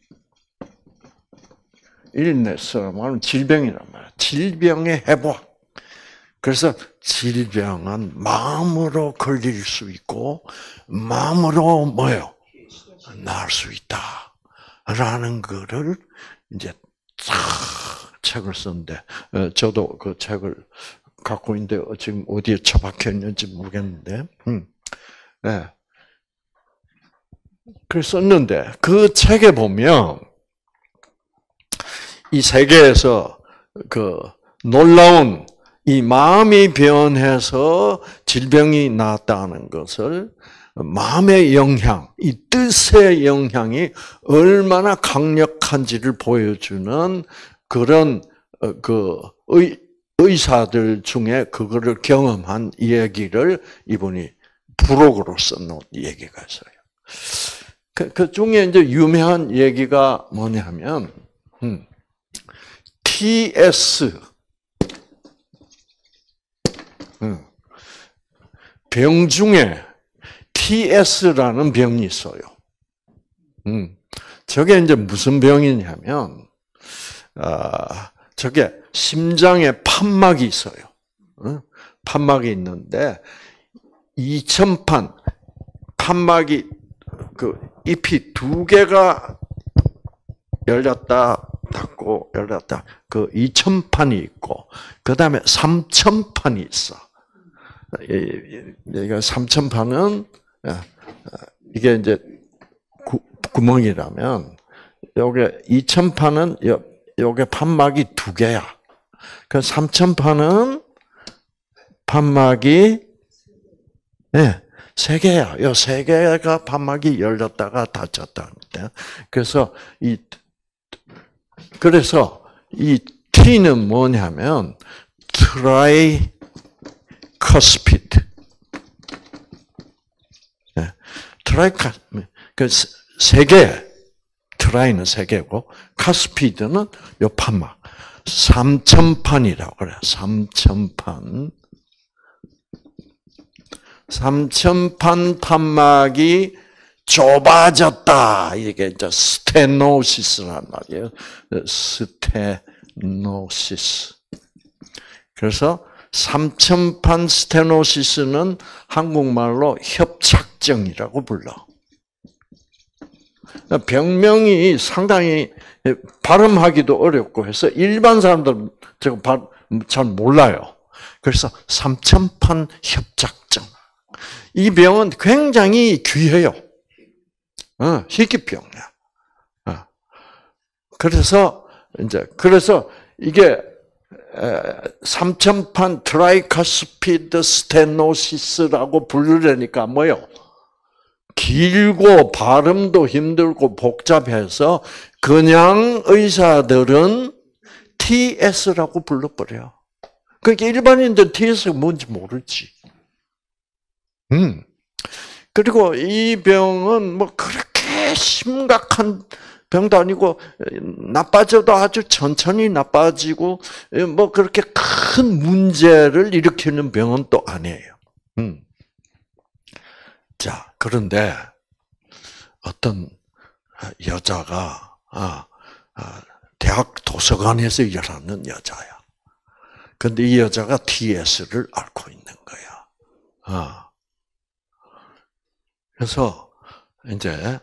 illness라는 말은 질병이란 말이에요. 질병의 해부학. 그래서 질병은 마음으로 걸릴 수 있고 마음으로 뭐예요? 나을 수 있다. 라는 거를 이제 쫙 책을 썼는데 저도 그 책을 갖고 있는데 지금 어디에 처박혀 있는지 모르겠는데, 음, 네. 그래서 썼는데 그 책에 보면 이 세계에서 그 놀라운 이 마음이 변해서 질병이 나았다는 것을 마음의 영향, 이 뜻의 영향이 얼마나 강력한지를 보여주는 그런 그 의, 의사들 중에 그거를 경험한 얘기를 이분이 부록으로 써놓은 얘기가 있어요. 그, 그 중에 이제 유명한 얘기가 뭐냐면, 음, 티에스, 음, 병 중에 티에스라는 병이 있어요. 음, 저게 이제 무슨 병이냐면, 아, 저게 심장에 판막이 있어요. 어? 판막이 있는데 이천 판 판막이 그 잎이 두 개가 열렸다 닫고 열렸다 그 이천 판이 있고 그 다음에 삼천 판이 있어. 여기가 삼천 판은 이게 이제 구, 구멍이라면 요게 이천 판은 요 요게 판막이 두 개야. 그 삼천 판은 판막이 네, 세 개야. 요 세 개가 판막이 열렸다가 닫혔다. 그래서 이 그래서 이 T는 뭐냐면 트라이 커스피드. 네, 트라이 카 그세 개. 트라이는 세 개고 카스피드는 요 판막. 삼천 판이라고 그래. 삼천 판. 삼천 판 판막이 좁아졌다. 이게 이제 스테노시스란 말이에요. 스테노시스. 그래서 삼천 판 스테노시스는 한국말로 협착증이라고 불러. 병명이 상당히 발음하기도 어렵고 해서 일반 사람들 저거 잘 몰라요. 그래서 삼천 판 협착증. 이 병은 굉장히 귀해요. 어, 희귀병이야. 어. 그래서 이제 그래서 이게 삼천 판 트라이카스피드 스테노시스라고 부르려니까 뭐요? 길고 발음도 힘들고 복잡해서 그냥 의사들은 티에스라고 불러버려. 그러니까 일반인들 티에스가 뭔지 모르지. 음. 그리고 이 병은 뭐 그렇게 심각한 병도 아니고 나빠져도 아주 천천히 나빠지고 뭐 그렇게 큰 문제를 일으키는 병은 또 아니에요. 음. 자, 그런데 어떤 여자가 아, 아, 대학 도서관에서 일하는 여자야. 근데 이 여자가 티에스를 앓고 있는 거야. 아. 그래서 이제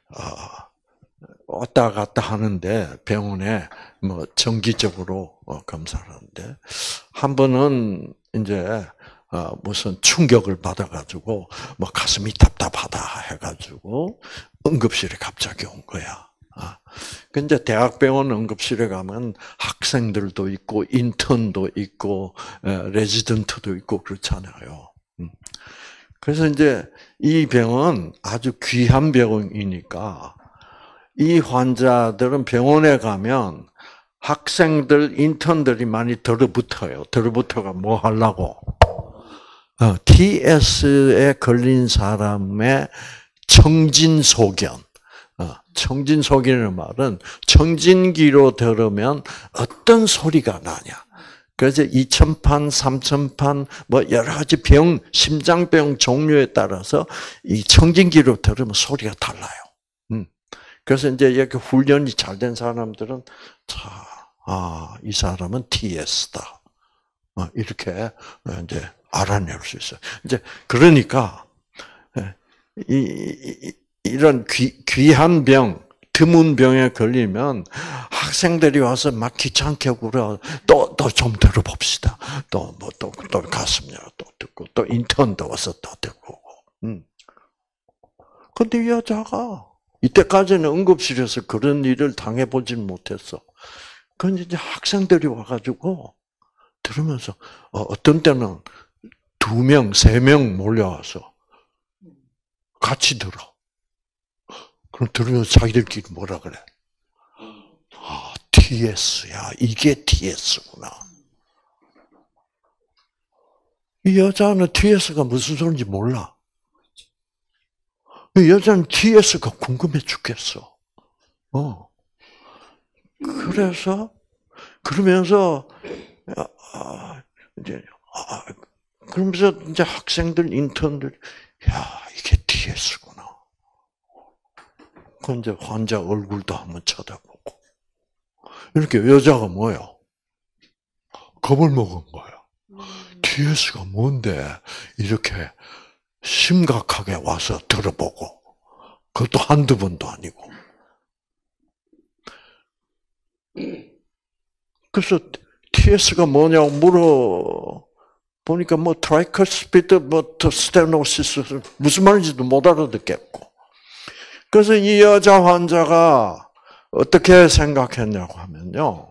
어, 왔다 갔다 하는데 병원에 뭐 정기적으로 검사를 하는데 한 번은 이제 어, 무슨 충격을 받아가지고 뭐 가슴이 답답하다 해가지고 응급실에 갑자기 온 거야. 아, 근데 대학병원 응급실에 가면 학생들도 있고 인턴도 있고 레지던트도 있고 그렇잖아요. 그래서 이제 이 병은 아주 귀한 병이니까 이 환자들은 병원에 가면 학생들, 인턴들이 많이 들어붙어요. 들어붙어가 뭐 하려고? 어, 티에스에 걸린 사람의 청진소견. 어, 청진소견이라는 말은 청진기로 들으면 어떤 소리가 나냐. 그래서 이천 판, 삼천 판, 뭐 여러 가지 병, 심장병 종류에 따라서 이 청진기로 들으면 소리가 달라요. 음. 그래서 이제 이렇게 훈련이 잘 된 사람들은 자, 아, 이 사람은 티에스다. 어, 이렇게 이제 알아낼 수 있어요. 이제 그러니까 이, 이 이런 귀, 귀한 병, 드문 병에 걸리면 학생들이 와서 막 귀찮게 굴어 또 또 좀 들어봅시다. 또 뭐 또 또 가슴 열어 또 듣고 또 인턴도 와서 또 듣고. 음. 근데 이 여자가 이때까지는 응급실에서 그런 일을 당해보진 못했어. 근데 이제 학생들이 와가지고 들으면서 어떤 때는 두 명, 세 명 몰려와서 같이 들어. 그럼 들으면서 자기들끼리 뭐라 그래? 아, 티에스야. 이게 티에스구나. 이 여자는 티에스가 무슨 소리인지 몰라. 이 여자는 티에스가 궁금해 죽겠어. 어. 그래서, 그러면서, 아, 이제, 아, 그러면서 이제 학생들, 인턴들, 야, 이게 티에스구나. 그 이제 환자 얼굴도 한번 쳐다보고. 이렇게 여자가 뭐야? 겁을 먹은 거야. 티에스가 뭔데 이렇게 심각하게 와서 들어보고 그것도 한두 번도 아니고. 그래서 티에스가 뭐냐고 물어 보니까 뭐 트라이커스피드 뭐 스테노시스 무슨 말인지도 못 알아듣겠고. 그래서 이 여자 환자가 어떻게 생각했냐고 하면요.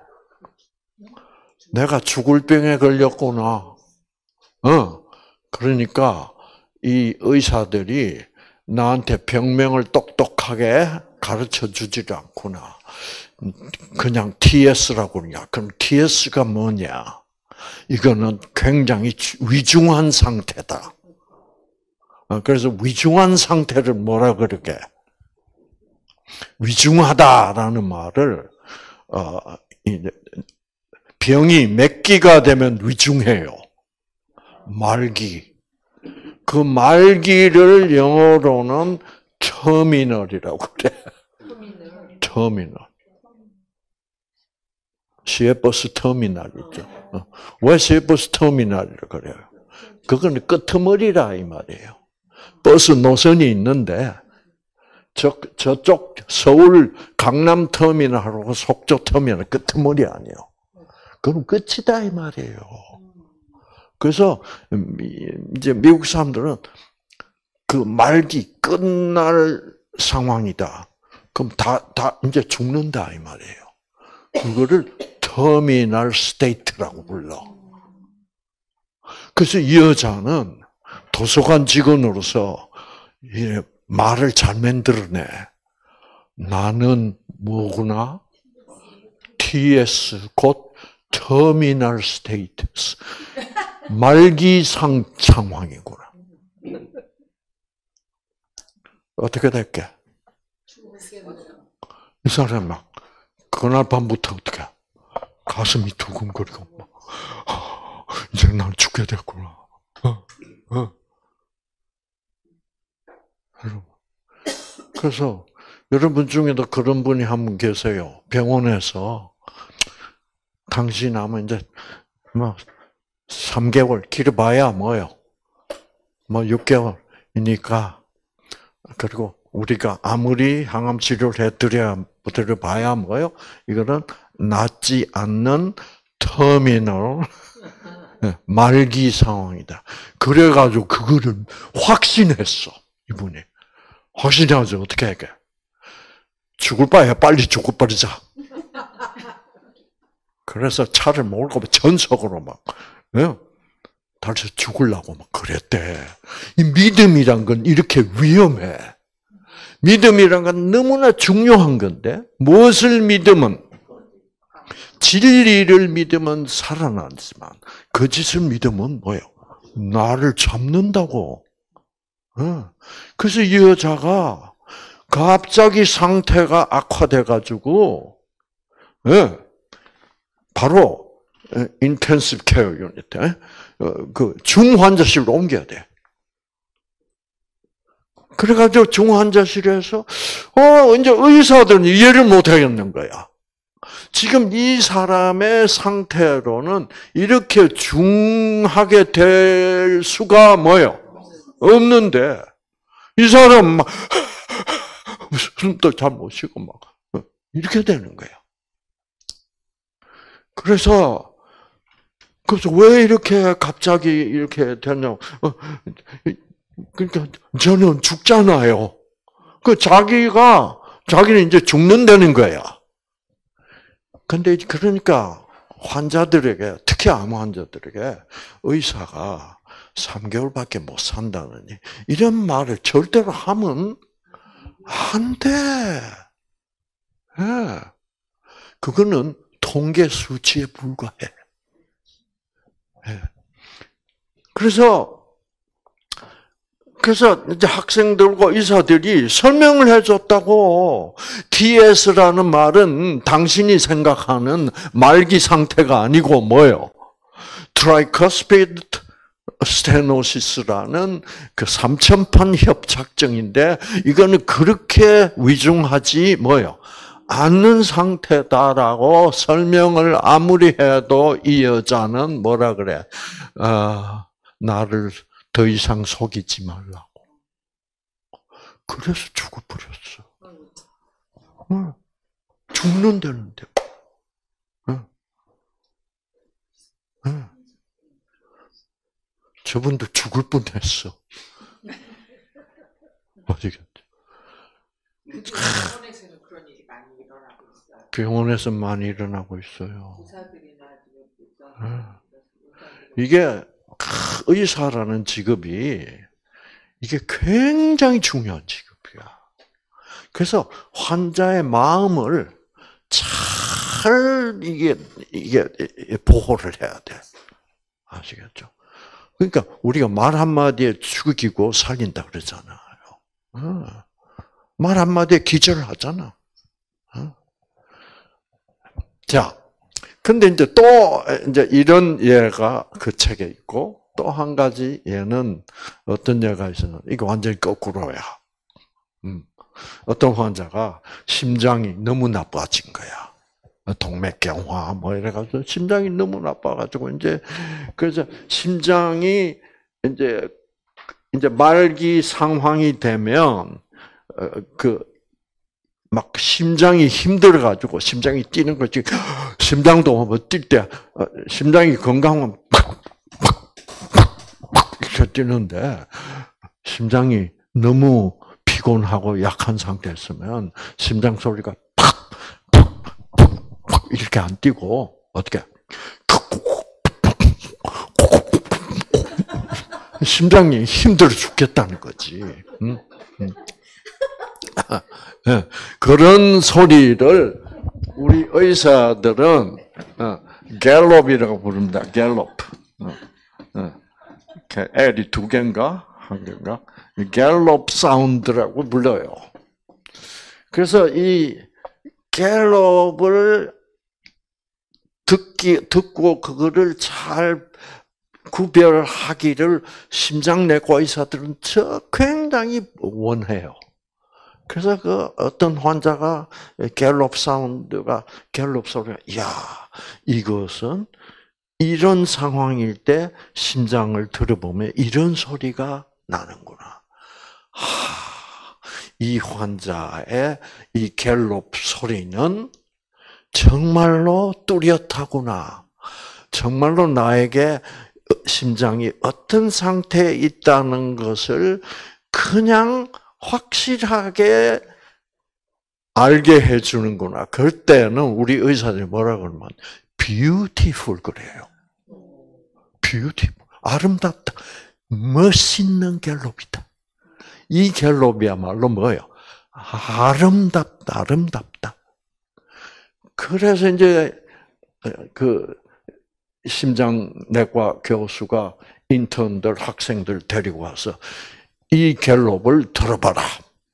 내가 죽을 병에 걸렸구나. 어. 그러니까 이 의사들이 나한테 병명을 똑똑하게 가르쳐 주지를 않구나. 그냥 티에스라고 그러냐. 그럼 티에스가 뭐냐? 이거는 굉장히 위중한 상태다. 그래서 위중한 상태를 뭐라 그러게? 위중하다라는 말을 어, 병이 몇 기가 되면 위중해요. 말기. 그 말기를 영어로는 터미널이라고 그래. 터미널. 시외버스 터미널 있죠. 왜 시외버스 터미널이라고 그래요? 그건 끄트머리라 이 말이에요. 버스 노선이 있는데 저, 저쪽 서울 강남 터미널하고 속초 터미널 끄트머리 아니에요. 그럼 끝이다 이 말이에요. 그래서 이제 미국 사람들은 그 말기 끝날 상황이다. 그럼 다, 다 이제 죽는다 이 말이에요. 그거를 터미널 스테이트라고 불러. 그래서 이 여자는 도서관 직원으로서 말을 잘 만들어내. 나는 뭐구나? 티에스 곧 터미널 스테이트스. 말기상 상황이구나. 어떻게 될게? 이 사람 막 그날 밤부터 어떻게 가슴이 두근거리고 막 이제 난 죽게 됐구나. 어, 어. 그래서 여러분 중에도 그런 분이 한 분 계세요. 병원에서 당신 아마 이제 뭐 삼 개월 길어봐야 뭐요? 뭐 육 개월이니까 그리고 우리가 아무리 항암 치료를 해드려야 드려봐야 뭐요? 이거는 낫지 않는 터미널 말기 상황이다. 그래가지고 그거를 확신했어 이분이. 확신하죠. 어떻게 해? 죽을 바에 빨리 죽어버리자. 그래서 차를 몰고 전속으로 막 예? 다시 죽으려고 막 그랬대. 이 믿음이란 건 이렇게 위험해. 믿음이란 건 너무나 중요한 건데 무엇을 믿으면 진리를 믿으면 살아나지만 거짓을 믿으면 뭐예요? 나를 잡는다고. 그래서 이 여자가 갑자기 상태가 악화돼가지고 바로 인텐시브 케어 유닛, 그 중환자실로 옮겨야 돼. 그래가지고 중환자실에서 어 이제 의사들은 이해를 못 하겠는 거야. 지금 이 사람의 상태로는 이렇게 중하게 될 수가 뭐예요? 없는데 이 사람 막 숨도 잘 못 쉬고 막 이렇게 되는 거예요. 그래서 그래서 왜 이렇게 갑자기 이렇게 되냐? 그러니까 저는 죽잖아요. 그 자기가 자기는 이제 죽는다는 거야. 근데 그러니까 환자들에게 특히 암 환자들에게 의사가 삼 개월밖에 못 산다느니 이런 말을 절대로 하면 안 돼. 예. 그거는 통계 수치에 불과해. 예. 그래서 그래서 이제 학생들과 의사들이 설명을 해줬다고. 티에스라는 말은 당신이 생각하는 말기 상태가 아니고 뭐예요? 트라이커스피드 스테노시스라는 그 삼천판 협착증인데 이거는 그렇게 위중하지 뭐예요? 않는 상태다라고 설명을 아무리 해도 이 여자는 뭐라 그래? 아, 나를 더 이상 속이지 말라고. 그래서 죽어버렸어. 응. 죽는다는데. 응. 응. 저분도 죽을 뻔했어. 어디겠지? 병원에서는 그런 일이 많이 일어나고 있어요. 병원에서 많이 일어나고 있어요. 의사들이나 응. 이게 의사라는 직업이 이게 굉장히 중요한 직업이야. 그래서 환자의 마음을 잘 이게 이게 보호를 해야 돼. 아시겠죠? 그러니까 우리가 말 한마디에 죽이고 살린다 그러잖아요. 어. 말 한마디에 기절하잖아. 어. 자, 근데 이제 또 이제 이런 예가 그 책에 있고 또 한 가지 예는 어떤 예가 있었나? 이거 완전히 거꾸로야. 음. 어떤 환자가 심장이 너무 나빠진 거야. 동맥경화 뭐 이래가지고 심장이 너무 나빠가지고 이제 그래서 심장이 이제 이제 말기 상황이 되면 그 막 심장이 힘들어가지고 심장이 뛰는 거지. 심장도 뭐 뛸 때 심장이 건강하면 이렇게 뛰는데 심장이 너무 피곤하고 약한 상태였으면 심장 소리가 팍팍팍팍 이렇게 안 뛰고 어떻게 심장이 힘들어 죽겠다는 거지. 응? 응. 그런 소리를 우리 의사들은 갤롭이라고 부릅니다. 갤롭. L이 두 개인가 한 개인가? 갤롭 사운드라고 불러요. 그래서 이 갤롭을 듣기 듣고 그거를 잘 구별하기를 심장내과 의사들은 저 굉장히 원해요. 그래서 그 어떤 환자가 갤롭 사운드가 갤롭 소리가 야 이것은 이런 상황일 때 심장을 들어보면 이런 소리가 나는구나. 하, 이 환자의 이 갤롭 소리는 정말로 뚜렷하구나. 정말로 나에게 심장이 어떤 상태에 있다는 것을 그냥 확실하게 알게 해주는구나. 그럴 때는 우리 의사들이 뭐라 그러면 beautiful 그래요. beautiful. 아름답다. 멋있는 갤롭이다. 이 갤롭이야말로 뭐예요? 아름답다. 아름답다. 그래서 이제 그 심장내과 교수가 인턴들 학생들 데리고 와서 이 갤롭을 들어봐라.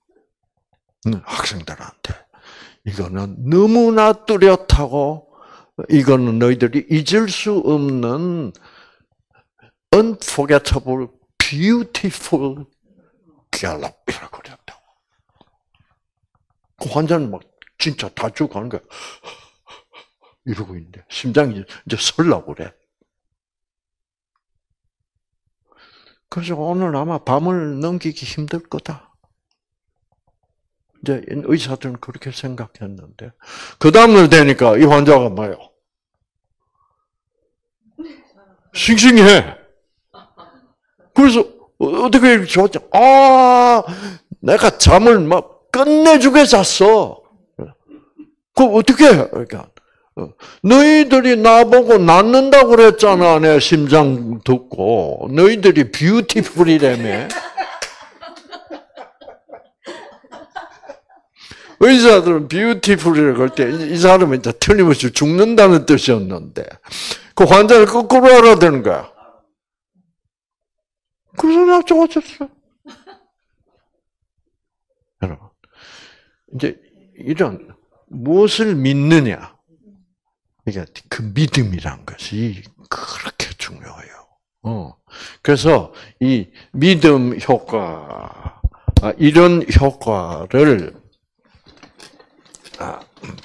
학생들한테. 이거는 너무나 뚜렷하고 이거는 너희들이 잊을 수 없는 unforgettable, beautiful 갤롭이라고 그랬다고. 그 환자는 막 진짜 다 죽어가는 거야. 이러고 있는데 심장이 이제 설라고 그래. 그래서 오늘 아마 밤을 넘기기 힘들 거다. 이제 의사들은 그렇게 생각했는데 그 다음날 되니까 이 환자가 뭐예요? 싱싱해. 그래서 어떻게 이렇게 좋았지? 아, 내가 잠을 막 끝내주게 잤어. 그 어떻게? 그러니까 너희들이 나보고 낫는다고 그랬잖아. 내 심장 듣고. 너희들이 뷰티풀이라며. 의사들은 뷰티풀이라고 할 때 이 사람은 이제 틀림없이 죽는다는 뜻이었는데 그 환자를 거꾸로 알아듣는 거야. 그래서 나 좋아졌어. 여러분, 이제 이런 무엇을 믿느냐. 이게 그 믿음이란 것이 그렇게 중요해요. 어. 그래서 이 믿음 효과, 이런 효과를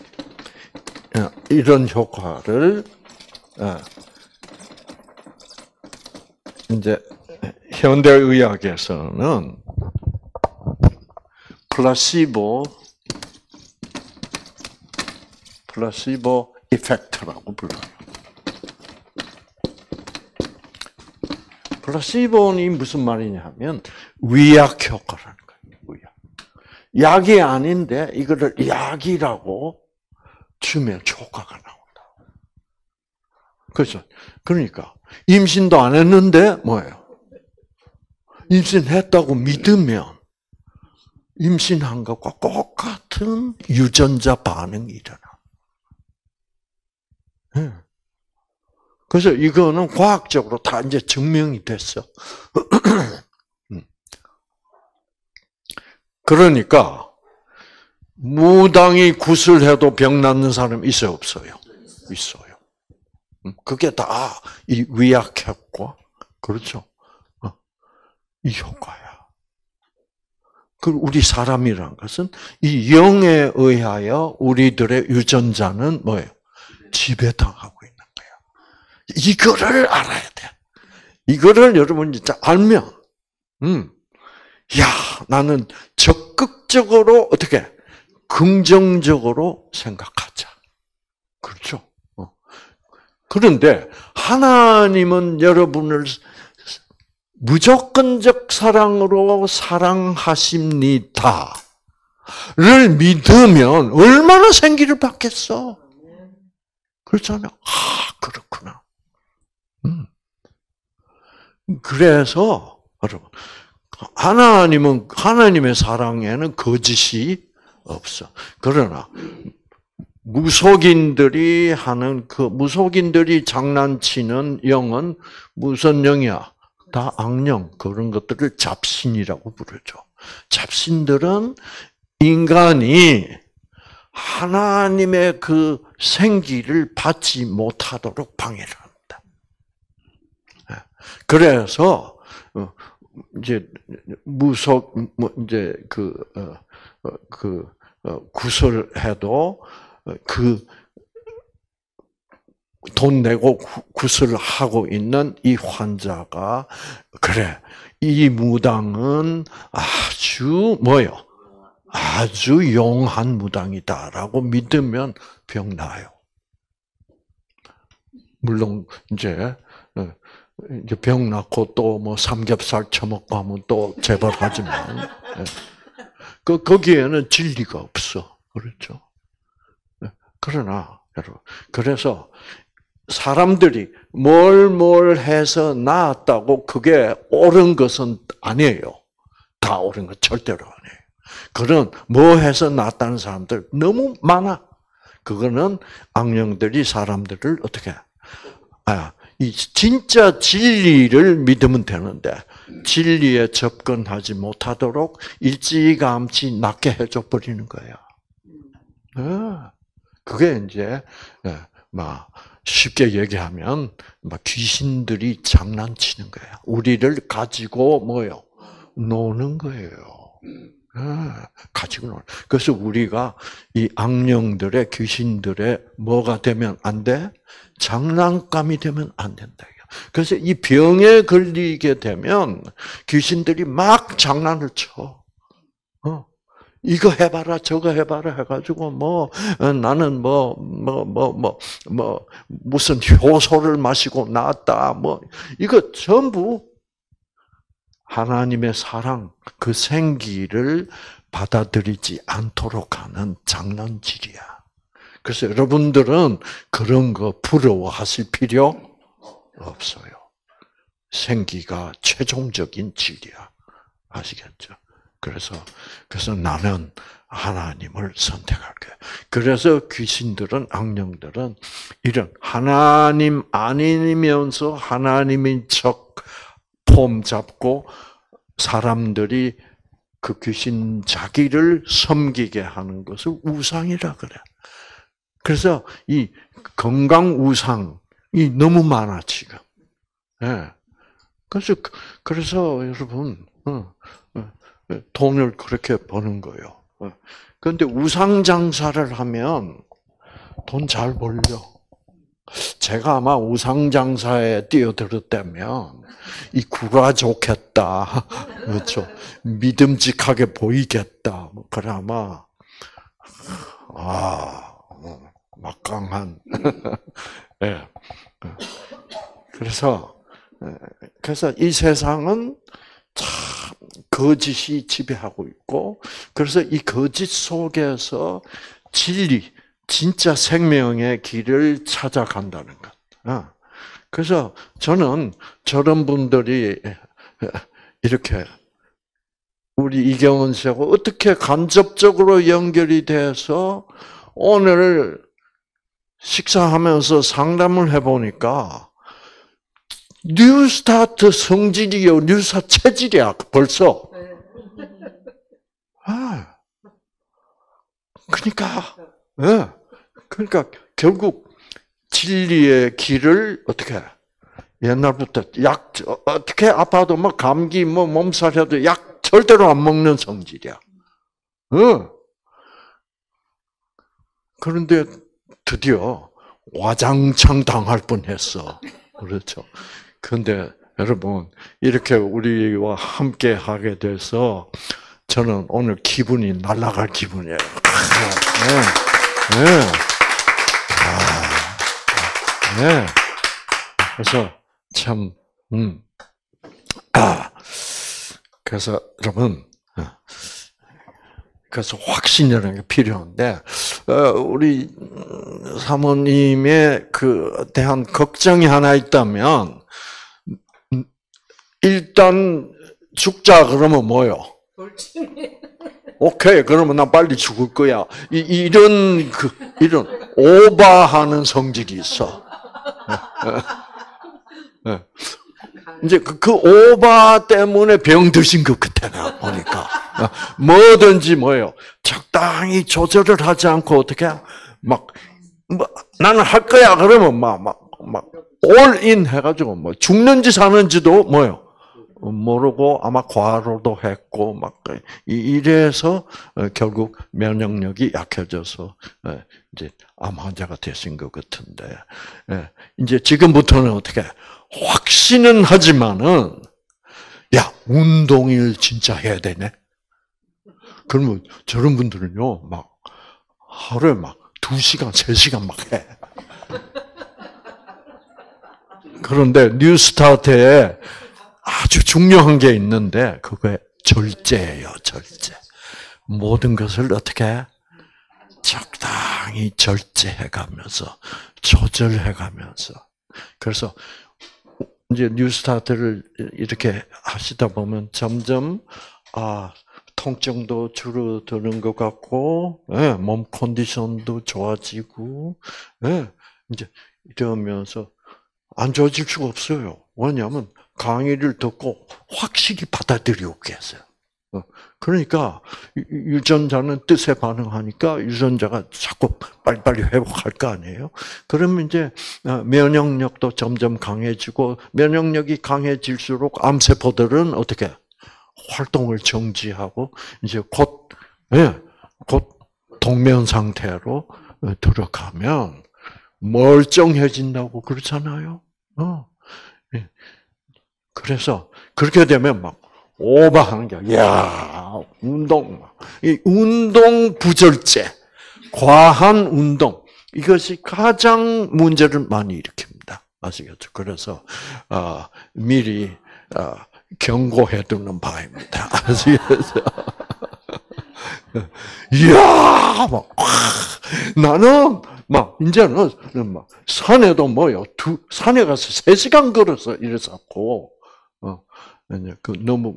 이런 효과를 이제 현대 의학에서는 플라시보 플라시보 이펙트라고 불러요. 플라시보는 무슨 말이냐면 위약 효과라는 거예요. 위약. 약이 아닌데 이거를 약이라고 주면 효과가 나온다. 그렇죠. 그러니까 임신도 안 했는데 뭐예요? 임신했다고 믿으면 임신한 것과 똑같은 유전자 반응이 일어나. 네. 그래서 이거는 과학적으로 다 이제 증명이 됐어. 그러니까 무당이 구슬해도 병 낫는 사람 있어요, 없어요? 있어요. 그게 다 이 위약 효과, 그렇죠? 이 효과야. 그 우리 사람이란 것은 이 영에 의하여 우리들의 유전자는 뭐예요? 지배당하고 있는 거야. 이거를 알아야 돼. 이거를 여러분 진짜 알면, 음, 야, 나는 적극적으로 어떻게 긍정적으로 생각하자. 그렇죠? 어. 그런데 하나님은 여러분을 무조건적 사랑으로 사랑하십니다를 믿으면 얼마나 생기를 받겠어? 그렇잖아요. 아, 그렇구나. 음. 그래서 여러분, 하나님은 하나님의 사랑에는 거짓이 없어. 그러나 무속인들이 하는 그 무속인들이 장난치는 영은 무슨 영이야? 다 악령, 그런 것들을 잡신이라고 부르죠. 잡신들은 인간이 하나님의 그 생기를 받지 못하도록 방해를 합니다. 그래서 이제 무속 뭐 이제 그 그 구슬해도 그 돈 내고 구슬을 하고 있는 이 환자가 그래 이 무당은 아주 뭐요 아주 용한 무당이다라고 믿으면 병 나요. 물론 이제 이제 병 낳고 또 뭐 삼겹살 처먹고 하면 또 재발하지만 그 거기에는 진리가 없어. 그렇죠? 그러나 여러분 그래서 사람들이 뭘 뭘 해서 나았다고 그게 옳은 것은 아니에요. 다 옳은 것 절대로 아니에요. 그런 뭐 해서 나았다는 사람들 너무 많아. 그거는 악령들이 사람들을 어떻게 아, 이 진짜 진리를 믿으면 되는데 진리에 접근하지 못하도록 일찌감치 낫게 해줘 버리는 거야. 그게 이제 막 쉽게 얘기하면 막 귀신들이 장난치는 거야. 우리를 가지고 뭐요? 노는 거예요. 가지고 노는. 그래서 우리가 이 악령들의 귀신들의 뭐가 되면 안 돼? 장난감이 되면 안 된다. 그래서 이 병에 걸리게 되면 귀신들이 막 장난을 쳐. 어. 이거 해봐라, 저거 해봐라 해가지고 뭐 나는 뭐 뭐 뭐 뭐 뭐 무슨 효소를 마시고 나았다. 뭐 이거 전부 하나님의 사랑, 그 생기를 받아들이지 않도록 하는 장난질이야. 그래서 여러분들은 그런 거 부러워하실 필요 없어요. 생기가 최종적인 진리야. 아시겠죠? 그래서, 그래서 나는 하나님을 선택할 거야. 그래서 귀신들은, 악령들은 이런 하나님 아니면서 하나님인 척 폼 잡고 사람들이 그 귀신 자기를 섬기게 하는 것을 우상이라 그래. 그래서 이 건강 우상이 너무 많아, 지금. 예. 그래서, 그래서 여러분, 돈을 그렇게 버는 거예요. 그런데 우상 장사를 하면 돈 잘 벌려. 제가 아마 우상장사에 뛰어들었다면 이 구가 좋겠다. 그렇죠. 믿음직하게 보이겠다. 뭐 그래 아마 아 막강한. 예. 그래서 그래서 이 세상은 참 거짓이 지배하고 있고, 그래서 이 거짓 속에서 진리, 진짜 생명의 길을 찾아간다는 것. 그래서 저는 저런 분들이 이렇게 우리 이경은 씨하고 어떻게 간접적으로 연결이 돼서 오늘 식사하면서 상담을 해보니까 뉴스타트 성질이요, 뉴스타트 체질이야, 벌써. 아, 그러니까, 예, 그러니까 결국 진리의 길을 어떻게 옛날부터 약 어떻게 아파도 뭐 감기 뭐 몸살해도 약 절대로 안 먹는 성질이야. 응. 그런데 드디어 와장창 당할 뻔했어. 그렇죠. 그런데 여러분 이렇게 우리와 함께 하게 돼서 저는 오늘 기분이 날아갈 기분이에요. 네, 네. 아, 네. 그래서 참, 음, 아, 그래서 여러분, 그래서 확신이라는 게 필요한데, 어, 우리 사모님의 그 대한 걱정이 하나 있다면, 일단 죽자 그러면 뭐요? 돌진이. 오케이, 그러면 나 빨리 죽을 거야. 이, 이런 그 이런 오바하는 성질이 있어. 이제 그, 그 오바 때문에 병 드신 것 같아, 나 보니까. 뭐든지 뭐예요. 적당히 조절을 하지 않고 어떻게 막, 뭐, 나는 할 거야. 그러면 막, 막, 막, 올인 해가지고 뭐, 죽는지 사는지도 뭐예요. 모르고 아마 과로도 했고, 막, 이래서 결국 면역력이 약해져서 이제 암 환자가 되신 것 같은데, 이제 지금부터는 어떻게 확신은 하지만은, 야, 운동을 진짜 해야 되네? 그러면 저런 분들은요, 막, 하루에 막, 두 시간, 세 시간 막 해. 그런데 뉴스타트에 아주 중요한 게 있는데, 그게 절제예요, 절제. 모든 것을 어떻게 적당히 절제해가면서, 조절해가면서. 그래서, 이제 뉴스타트를 이렇게 하시다 보면 점점, 아, 통증도 줄어드는 것 같고, 예, 몸 컨디션도 좋아지고, 예, 이제 이러면서 안 좋아질 수가 없어요. 왜냐하면 강의를 듣고 확실히 받아들이고 계세요. 그러니까 유전자는 뜻에 반응하니까 유전자가 자꾸 빨리빨리 회복할 거 아니에요. 그러면 이제 면역력도 점점 강해지고 면역력이 강해질수록 암세포들은 어떻게 활동을 정지하고 이제 곧, 예, 곧 동면 상태로 들어가면 멀쩡해진다고 그렇잖아요. 어. 예. 그래서 그렇게 되면 막 오버하는 게, 야 운동, 이 운동 부절제, 과한 운동 이것이 가장 문제를 많이 일으킵니다. 아시겠죠? 그래서 어, 미리 어, 경고해두는 바입니다. 아시겠죠? 이야, 막 나는 막 이제는 막 산에도 뭐요? 두 산에 가서 세 시간 걸어서 이랬었고, 어, 이제 그 너무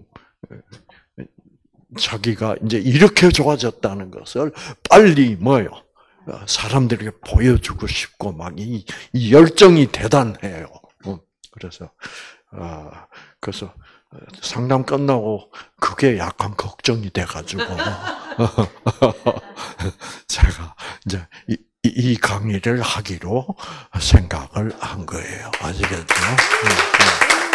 자기가 이제 이렇게 좋아졌다는 것을 빨리 뭐요? 사람들에게 보여주고 싶고 막 이 이 열정이 대단해요. 그래서 아 그래서 상담 끝나고 그게 약간 걱정이 돼가지고 제가 이제 이, 이 강의를 하기로 생각을 한 거예요. 아시겠죠?